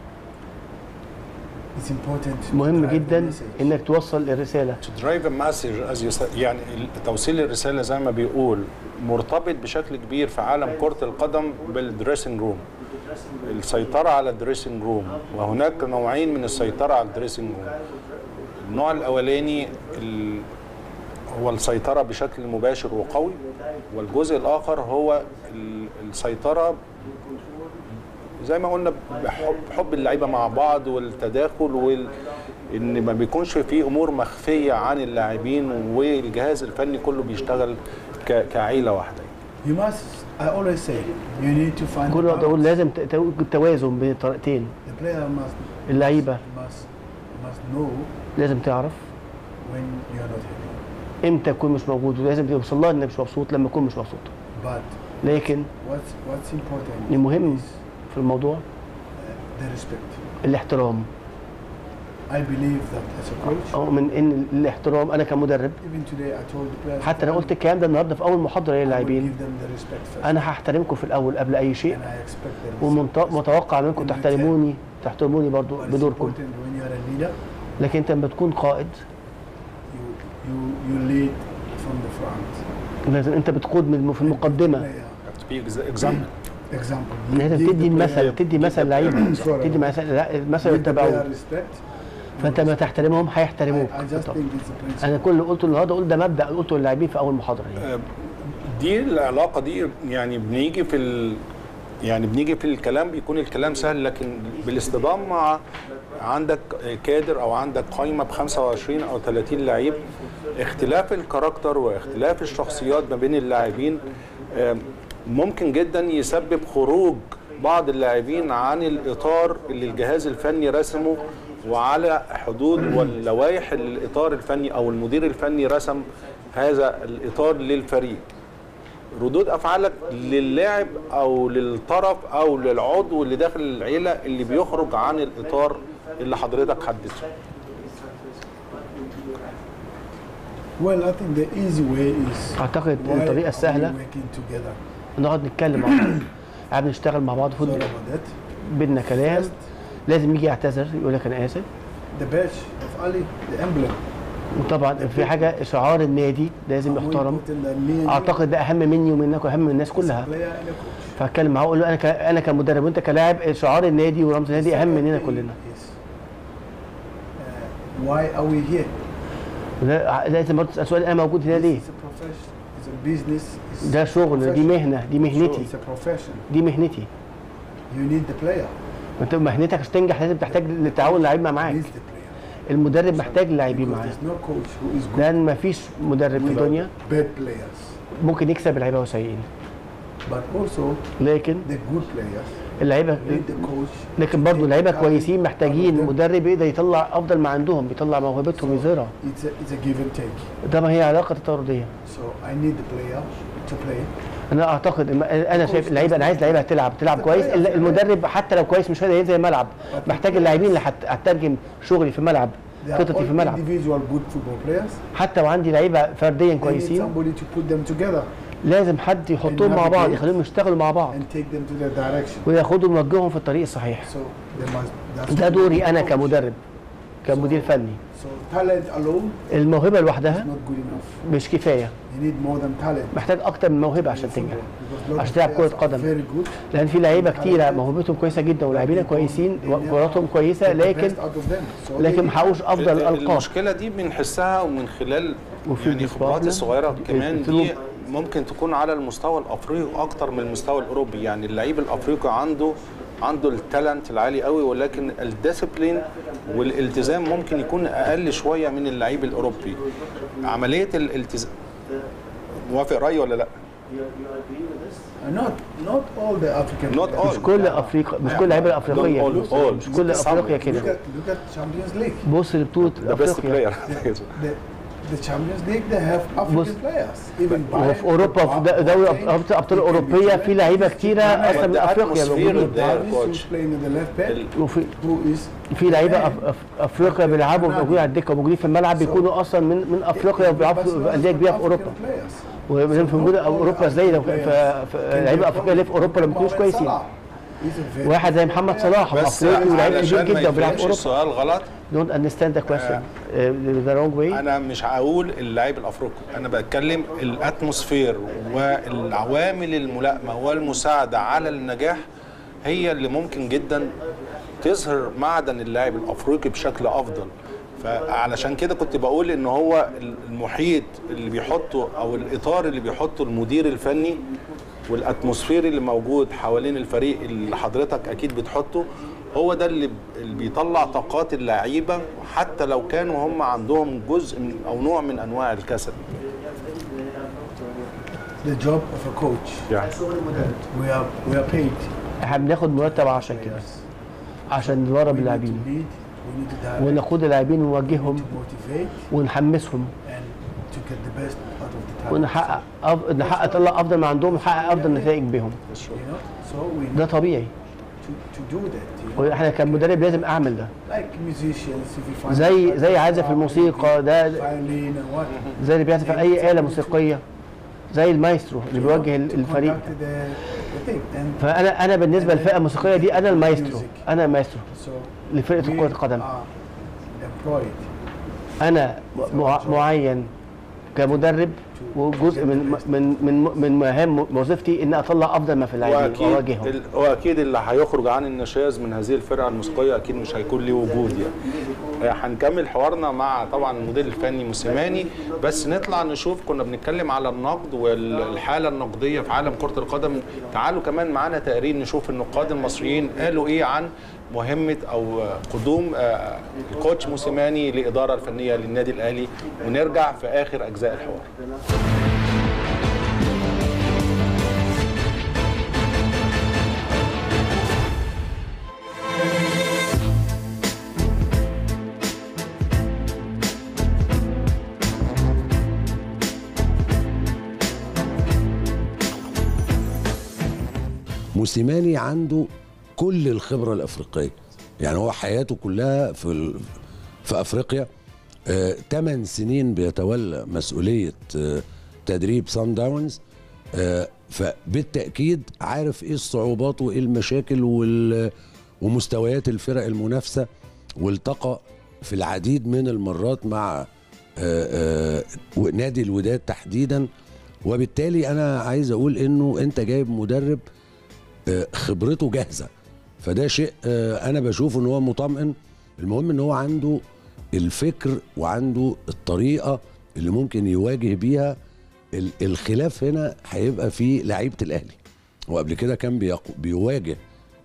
مهم جدا انك توصل الرساله. يعني توصيل الرساله زي ما بيقول مرتبط بشكل كبير في عالم كره القدم بالدريسنج روم، السيطره على الدريسنج روم. وهناك نوعين من السيطره على الدريسنج روم. النوع الاولاني هو السيطره بشكل مباشر وقوي، والجزء الاخر هو السيطره زي ما قلنا بحب اللعيبه مع بعض والتداخل، ان ما بيكونش في امور مخفيه عن اللاعبين، والجهاز الفني كله بيشتغل كعيله واحده. كل وقت اقول لازم توازن بين الطريقتين. اللعيبه لازم تعرف امتى تكون مش موجود، ولازم توصل لها انك مش مبسوط لما تكون مش مبسوط. لكن المهم في الموضوع الاحترام. أؤمن ان الاحترام، انا كمدرب حتى انا قلت الكلام ده النهارده في اول محاضره للاعبين، انا هحترمكم في الاول قبل اي شيء، ومتوقع منكم تحترموني برضو بدوركم. لكن انت لما تكون قائد لازم انت بتقود في المقدمه. لازم تدي مثل لعيبه، تدي مثل يتبعوه. فانت ما تحترمهم هيحترموك. انا كل اللي قلته النهارده قلت ده مبدا قلته للاعبين في اول محاضره. دي العلاقه دي يعني بنيجي في الكلام بيكون الكلام سهل، لكن بالاصطدام مع عندك كادر او عندك قائمه ب 25 او 30 لعيب، اختلاف الكاركتر واختلاف الشخصيات ما بين اللاعبين ممكن جدا يسبب خروج بعض اللاعبين عن الاطار اللي الجهاز الفني رسمه، وعلى حدود واللوائح اللي الاطار الفني او المدير الفني رسم هذا الاطار للفريق. ردود افعالك للاعب او للطرف او للعضو اللي داخل العيله اللي بيخرج عن الاطار اللي حضرتك حددته. اعتقد الطريقه السهله نقعد نتكلم مع بعض، قاعد نشتغل مع بعض، بدنا كلام، لازم يجي يعتذر يقول لك انا اسف. وطبعا في حاجه شعار النادي لازم يحترم. اعتقد ده اهم مني ومنك واهم من الناس كلها. فاتكلم معاه واقول له انا كمدرب وانت كلاعب، شعار النادي ورمز النادي اهم مننا كلنا. Why are we here؟ لازم برضه تسال سؤال، انا موجود هنا ليه؟ ده شغل، دي مهنه، دي مهنتي. دي مهنتي. انت مهنتك عشان تنجح لازم تحتاج لتعاون لعيبه معاك. المدرب محتاج لاعبين معاه، لان ما فيش مدرب في الدنيا ممكن يكسب اللعيبه وسيئين. لكن اللعيبه، لكن برضه اللعيبه كويسين محتاجين مدرب يقدر يطلع افضل ما عندهم، يطلع موهبتهم يظهرها. ده ما هي علاقه تطورديه. انا اعتقد انا شايف اللعيبه، انا عايز لعيبه تلعب كويس. المدرب حتى لو كويس مش هيقدر ينزل الملعب، محتاج اللاعبين اللي هترجم شغلي في الملعب، خطتي في الملعب. حتى وعندي لعيبه فرديا كويسين لازم حد يحطهم مع بعض، يخليهم يشتغلوا مع بعض وياخدوا موجههم في الطريق الصحيح. ده دوري انا كمدرب، كمدير فني. الموهبه لوحدها مش كفايه، محتاج اكتر من موهبه عشان تنجح، عشان تلعب كره قدم. لان في لعيبه كتيره موهبتهم كويسه جدا ولاعبين كويسين وكوراتهم كويسه، لكن ما حققوش افضل الالقاب. المشكله دي بنحسها ومن خلال يعني خبراتي الصغيره كمان، دي ممكن تكون على المستوى الافريقي اكتر من المستوى الاوروبي. يعني اللعيب الافريقي عنده التالنت العالي قوي، ولكن الديسيبلين والالتزام ممكن يكون اقل شويه من اللعيب الاوروبي. عمليه الالتزام، موافق رايي ولا لا؟ مش كل افريقيا، مش كل اللعيبه الافريقيه، مش كل افريقيا كده. بص لبطوله افريقيا بص، وفي اوروبا في دوري ابطال اوروبيه في لعيبه كتيره اصلا من افريقيا موجودين، وفي لعيبه افريقيا بيلعبوا موجودين على الدكه وموجودين في الملعب، بيكونوا اصلا من افريقيا وبيلعبوا في انديه كبيره في اوروبا. وفي موجوده اوروبا ازاي لو لعيبه افريقيا اللي في اوروبا لما يكونوش كويسين. واحد زي محمد صلاح افريقي ولاعب كبير جدا وبيلعب في اوروبا. السؤال غلط. Don't understand the question the wrong way. أنا مش هقول اللاعب الأفريقي، أنا بتكلم الأتموسفير والعوامل الملائمة والمساعدة على النجاح هي اللي ممكن جدا تظهر معدن اللاعب الأفريقي بشكل أفضل. فعلشان كده كنت بقول إن هو المحيط اللي بيحطه أو الإطار اللي بيحطه المدير الفني والأتموسفير اللي موجود حوالين الفريق اللي حضرتك أكيد بتحطه، هو ده اللي بيطلع طاقات اللعيبه حتى لو كانوا هم عندهم جزء من او نوع من انواع الكسل. The job of a coach. We are paid. احنا بناخد مرتب عشان كده، عشان ندرب اللاعبين ونقود اللاعبين ونوجههم ونحمسهم ونحقق نطلع افضل ما عندهم ونحقق افضل نتائج بهم. ده طبيعي. واحنا كمدرب لازم اعمل ده. زي عازف الموسيقى ده، زي اللي بيعزف على اي آلة موسيقية، زي المايسترو اللي بيوجه الفريق. فانا بالنسبة للفئة الموسيقية دي انا المايسترو، انا المايسترو لفرقة كرة القدم. انا معين كمدرب، وجزء من مهام وظيفتي ان اطلع افضل ما في اللاعبين واواجههم. واكيد اللي هيخرج عن النشاز من هذه الفرقه الموسيقيه اكيد مش هيكون ليه وجود. يعني هنكمل حوارنا مع طبعا المدير الفني موسيماني، بس نطلع نشوف، كنا بنتكلم على النقد والحاله النقديه في عالم كره القدم. تعالوا كمان معانا تقرير نشوف النقاد المصريين قالوا ايه عن مهمه او قدوم الكوتش موسيماني للاداره الفنيه للنادي الاهلي، ونرجع في اخر اجزاء الحوار. موسيماني عنده كل الخبرة الأفريقية، يعني هو حياته كلها في أفريقيا. 8 سنين بيتولى مسؤولية تدريب صن داونز، فبالتأكيد عارف إيه الصعوبات وإيه المشاكل ومستويات الفرق المنافسة، والتقى في العديد من المرات مع نادي الوداد تحديدا. وبالتالي أنا عايز أقول إنه أنت جايب مدرب خبرته جاهزة، فده شيء أنا بشوف إن هو مطمئن. المهم إن هو عنده الفكر وعنده الطريقة اللي ممكن يواجه بيها. الخلاف هنا هيبقى في لعيبة الأهلي، وقبل كده كان بيواجه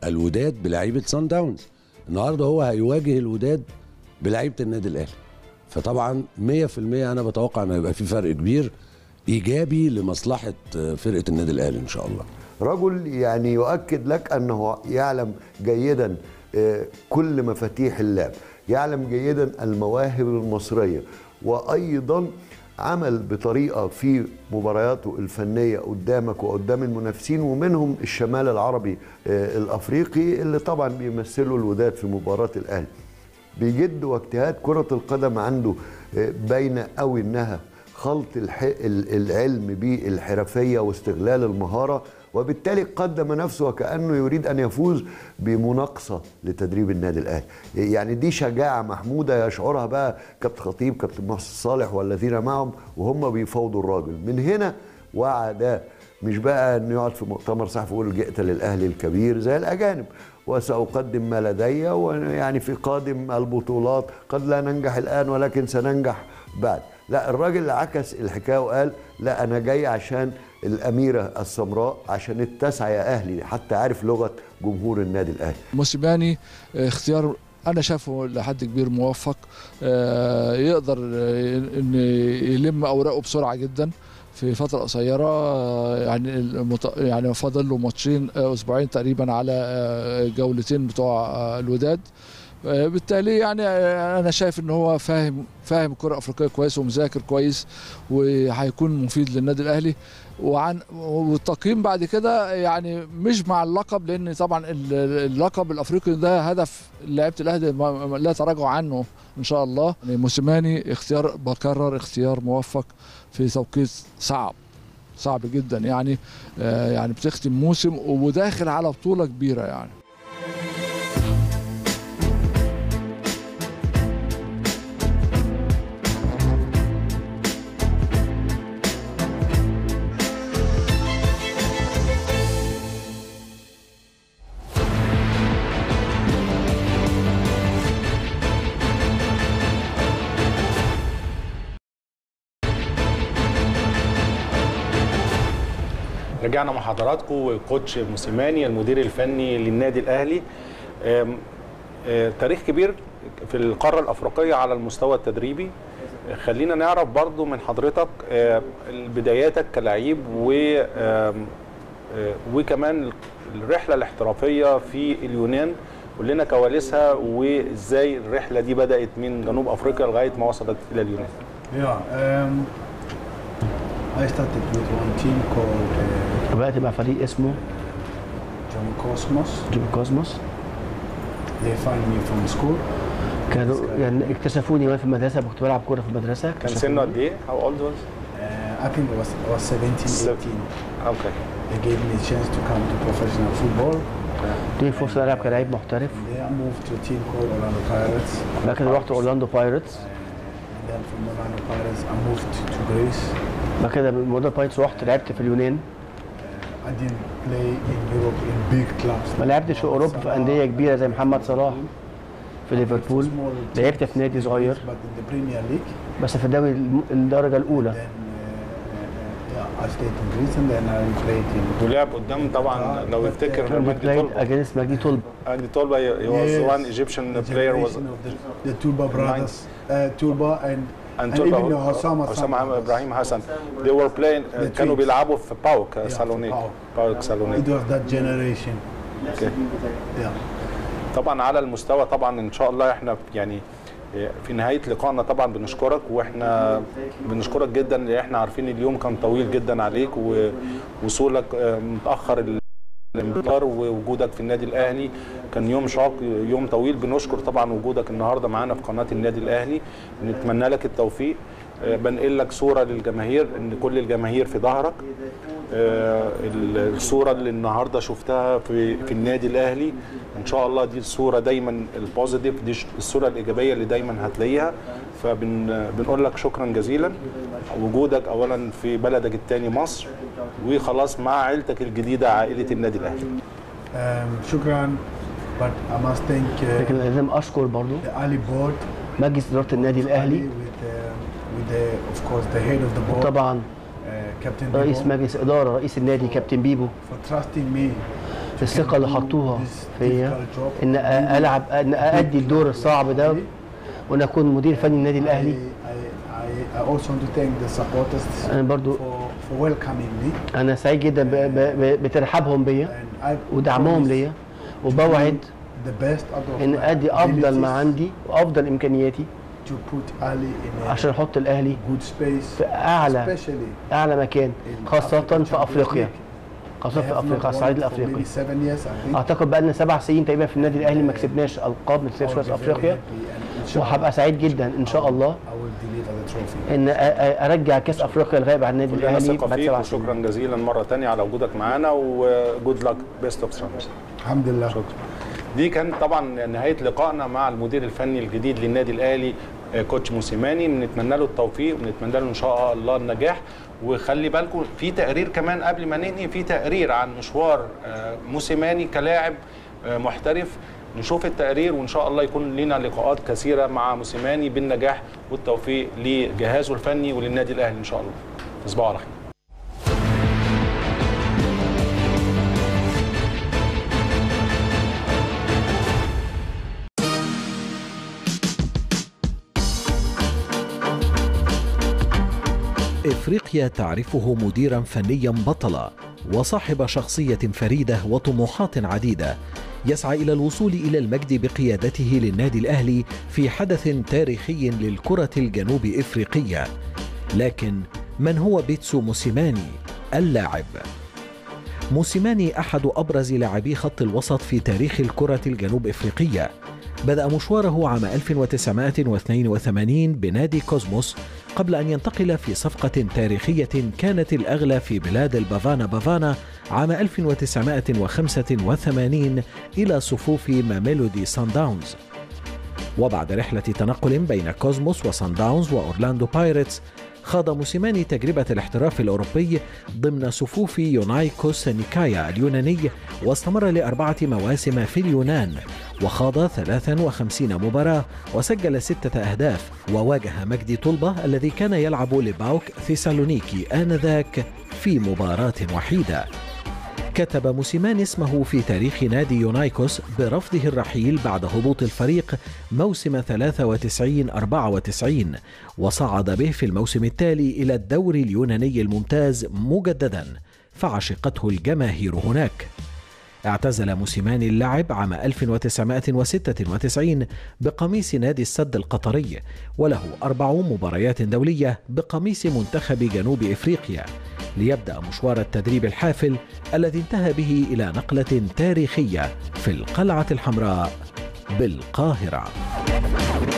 الوداد بلعيبه سان داونز. النهارده هو هيواجه الوداد بلعيبه النادي الاهلي، فطبعا 100% انا بتوقع ان هيبقى في فرق كبير ايجابي لمصلحه فرقه النادي الاهلي ان شاء الله. رجل يعني يؤكد لك انه يعلم جيدا كل مفاتيح اللعب، يعلم جيدا المواهب المصريه، وايضا عمل بطريقه في مبارياته الفنيه قدامك وقدام المنافسين، ومنهم الشمال العربي الافريقي اللي طبعا بيمثله الوداد في مباراه الاهلي. بجد واجتهاد كره القدم عنده باينه قوي انها خلط العلم بالحرفيه واستغلال المهاره، وبالتالي قدم نفسه وكأنه يريد أن يفوز بمناقصة لتدريب النادي الأهلي. يعني دي شجاعة محمودة يشعرها بقى كابتن خطيب، كابتن محسن صالح والذين معهم وهم بيفاوضوا الراجل. من هنا وعد مش بقى أنه يقعد في مؤتمر صحفي يقول جئت للأهلي الكبير زي الأجانب وسأقدم ما لدي، ويعني في قادم البطولات قد لا ننجح الآن ولكن سننجح بعد. لا، الراجل عكس الحكاية وقال لا أنا جاي عشان الأميرة السمراء، عشان اتسع يا أهلي، حتى عارف لغة جمهور النادي الأهلي. موسيماني اختيار أنا شافه لحد كبير موفق، يقدر إن يلم أوراقه بسرعة جدا في فترة قصيرة. يعني فاضل له ماتشين أسبوعين تقريبا على جولتين بتوع الوداد، بالتالي يعني انا شايف ان هو فاهم الكره الافريقيه كويس ومذاكر كويس، وهيكون مفيد للنادي الاهلي. والتقييم بعد كده يعني مش مع اللقب، لان طبعا اللقب الافريقي ده هدف لعيبه الاهلي لا تراجع عنه ان شاء الله. يعني موسيماني بكرر اختيار موفق في توقيت صعب جدا، يعني بتختم موسم وداخل على بطوله كبيره يعني. رجعنا مع حضراتكم. كوتش موسيماني المدير الفني للنادي الاهلي، تاريخ كبير في القاره الافريقيه على المستوى التدريبي. خلينا نعرف برضو من حضرتك بداياتك كلاعب وكمان الرحله الاحترافيه في اليونان، قول لنا كواليسها وازاي الرحله دي بدات من جنوب افريقيا لغايه ما وصلت الى اليونان. I started with one team called بدأت مع فريق اسمه جون كوسموس. They found me from school. كانوا يعني اكتشفوني وانا في المدرسه، كنت بلعب كوره في المدرسه. كان سنه قد ايه؟ How old was? I think I was 17, 18. Okay. They gave me a chance to come to professional football. دي فرصه العب كلاعب محترف. They moved to a team called Orlando Pirates. لكن رحت اورلاندو بايرتس. Then from Orlando Pirates I moved to Greece. بعد كده من اورلاندو بايرتس رحت لعبت في اليونان. I didn't play in Europe in big clubs. ما لعبتش في اوروبا في انديه كبيره زي محمد صلاح في ليفربول. لعبت في نادي صغير بس في الدرجه الاولى. ولعب قدام طبعا لو يفتكر مجدي طلبة. مجدي طلبة he was one Egyptian player was the Tulba brothers, Tulba and even Hossam Ibrahim Hassan. They were playing كانوا بيلعبوا في باوك سالونيك. It was that generation. طبعا على المستوى طبعا ان شاء الله احنا يعني في نهايه لقائنا طبعا بنشكرك، واحنا بنشكرك جدا لان احنا عارفين اليوم كان طويل جدا عليك ووصولك متاخر الانتظار ووجودك في النادي الاهلي كان يوم شاق يوم طويل. بنشكر طبعا وجودك النهارده معانا في قناه النادي الاهلي، بنتمنى لك التوفيق. بنقل لك صوره للجماهير ان كل الجماهير في ظهرك. الصوره اللي النهارده شفتها في النادي الاهلي ان شاء الله دي الصوره دايما البوزيتيف، دي الصوره الايجابيه اللي دايما هتلاقيها. فبنقول لك شكرا جزيلا وجودك اولا في بلدك الثاني مصر، وخلاص مع عائلتك الجديده عائله النادي الاهلي. شكرا. but I must thank لكن لازم اشكر برضو مجلس اداره النادي الاهلي of course the head of the board. طبعا رئيس مجلس اداره رئيس النادي كابتن بيبو for trusting me الثقة اللي حطوها فيا ان العب، ان اادي الدور الصعب ده، وان اكون مدير فني النادي الاهلي. انا برضو انا سعيد جدا بترحابهم بيا ودعمهم ليا، وبوعد ان ادي افضل ما عندي وافضل امكانياتي عشان احط الاهلي في اعلى مكان، خاصه في افريقيا، خاصه في افريقيا، على الصعيد الافريقي. اعتقد بقى لنا 7 سنين تقريبا في النادي الاهلي ما كسبناش القاب، ما كسبناش كاس افريقيا، وهبقى سعيد جدا ان شاء الله ان ارجع كاس افريقيا الغائب عن النادي الاهلي بعد 7 سنين. شكرا جزيلا مره ثانيه على وجودك معانا، وجود لك بيست اوف سانز. الحمد لله. شكرا. دي كان طبعا نهايه لقائنا مع المدير الفني الجديد للنادي الاهلي كوتش موسيماني. بنتمنى له التوفيق ونتمنى له ان شاء الله النجاح. وخلي بالكم في تقرير كمان قبل ما ننهي، في تقرير عن مشوار موسيماني كلاعب محترف. نشوف التقرير وان شاء الله يكون لنا لقاءات كثيره مع موسيماني بالنجاح والتوفيق لجهازه الفني وللنادي الاهلي ان شاء الله. تصبحوا على خير. إفريقيا تعرفه مديرا فنيا بطلا وصاحب شخصية فريدة وطموحات عديدة، يسعى إلى الوصول إلى المجد بقيادته للنادي الأهلي في حدث تاريخي للكرة الجنوب إفريقية. لكن من هو بيتسو موسيماني اللاعب؟ موسيماني أحد أبرز لاعبي خط الوسط في تاريخ الكرة الجنوب إفريقية. بدأ مشواره عام 1982 بنادي كوزموس، قبل أن ينتقل في صفقة تاريخية كانت الأغلى في بلاد البافانا عام 1985 إلى صفوف ماميلودي سان داونز. وبعد رحلة تنقل بين كوزموس وسان داونز وأورلاندو بايرتس، خاض موسيماني تجربة الاحتراف الأوروبي ضمن صفوف يونايكوس نيكايا اليوناني، واستمر ل4 مواسم في اليونان، وخاض 53 مباراة وسجل 6 أهداف، وواجه مجدي طلبة الذي كان يلعب لباوك ثيسالونيكي آنذاك في مباراة وحيدة. كتب موسيماني اسمه في تاريخ نادي يونايكوس برفضه الرحيل بعد هبوط الفريق موسم 93-94، وصعد به في الموسم التالي إلى الدوري اليوناني الممتاز مجددا، فعشقته الجماهير هناك. اعتزل موسيماني اللعب عام 1996 بقميص نادي السد القطري، وله 4 مباريات دولية بقميص منتخب جنوب إفريقيا، ليبدأ مشوار التدريب الحافل الذي انتهى به إلى نقلة تاريخية في القلعة الحمراء بالقاهرة.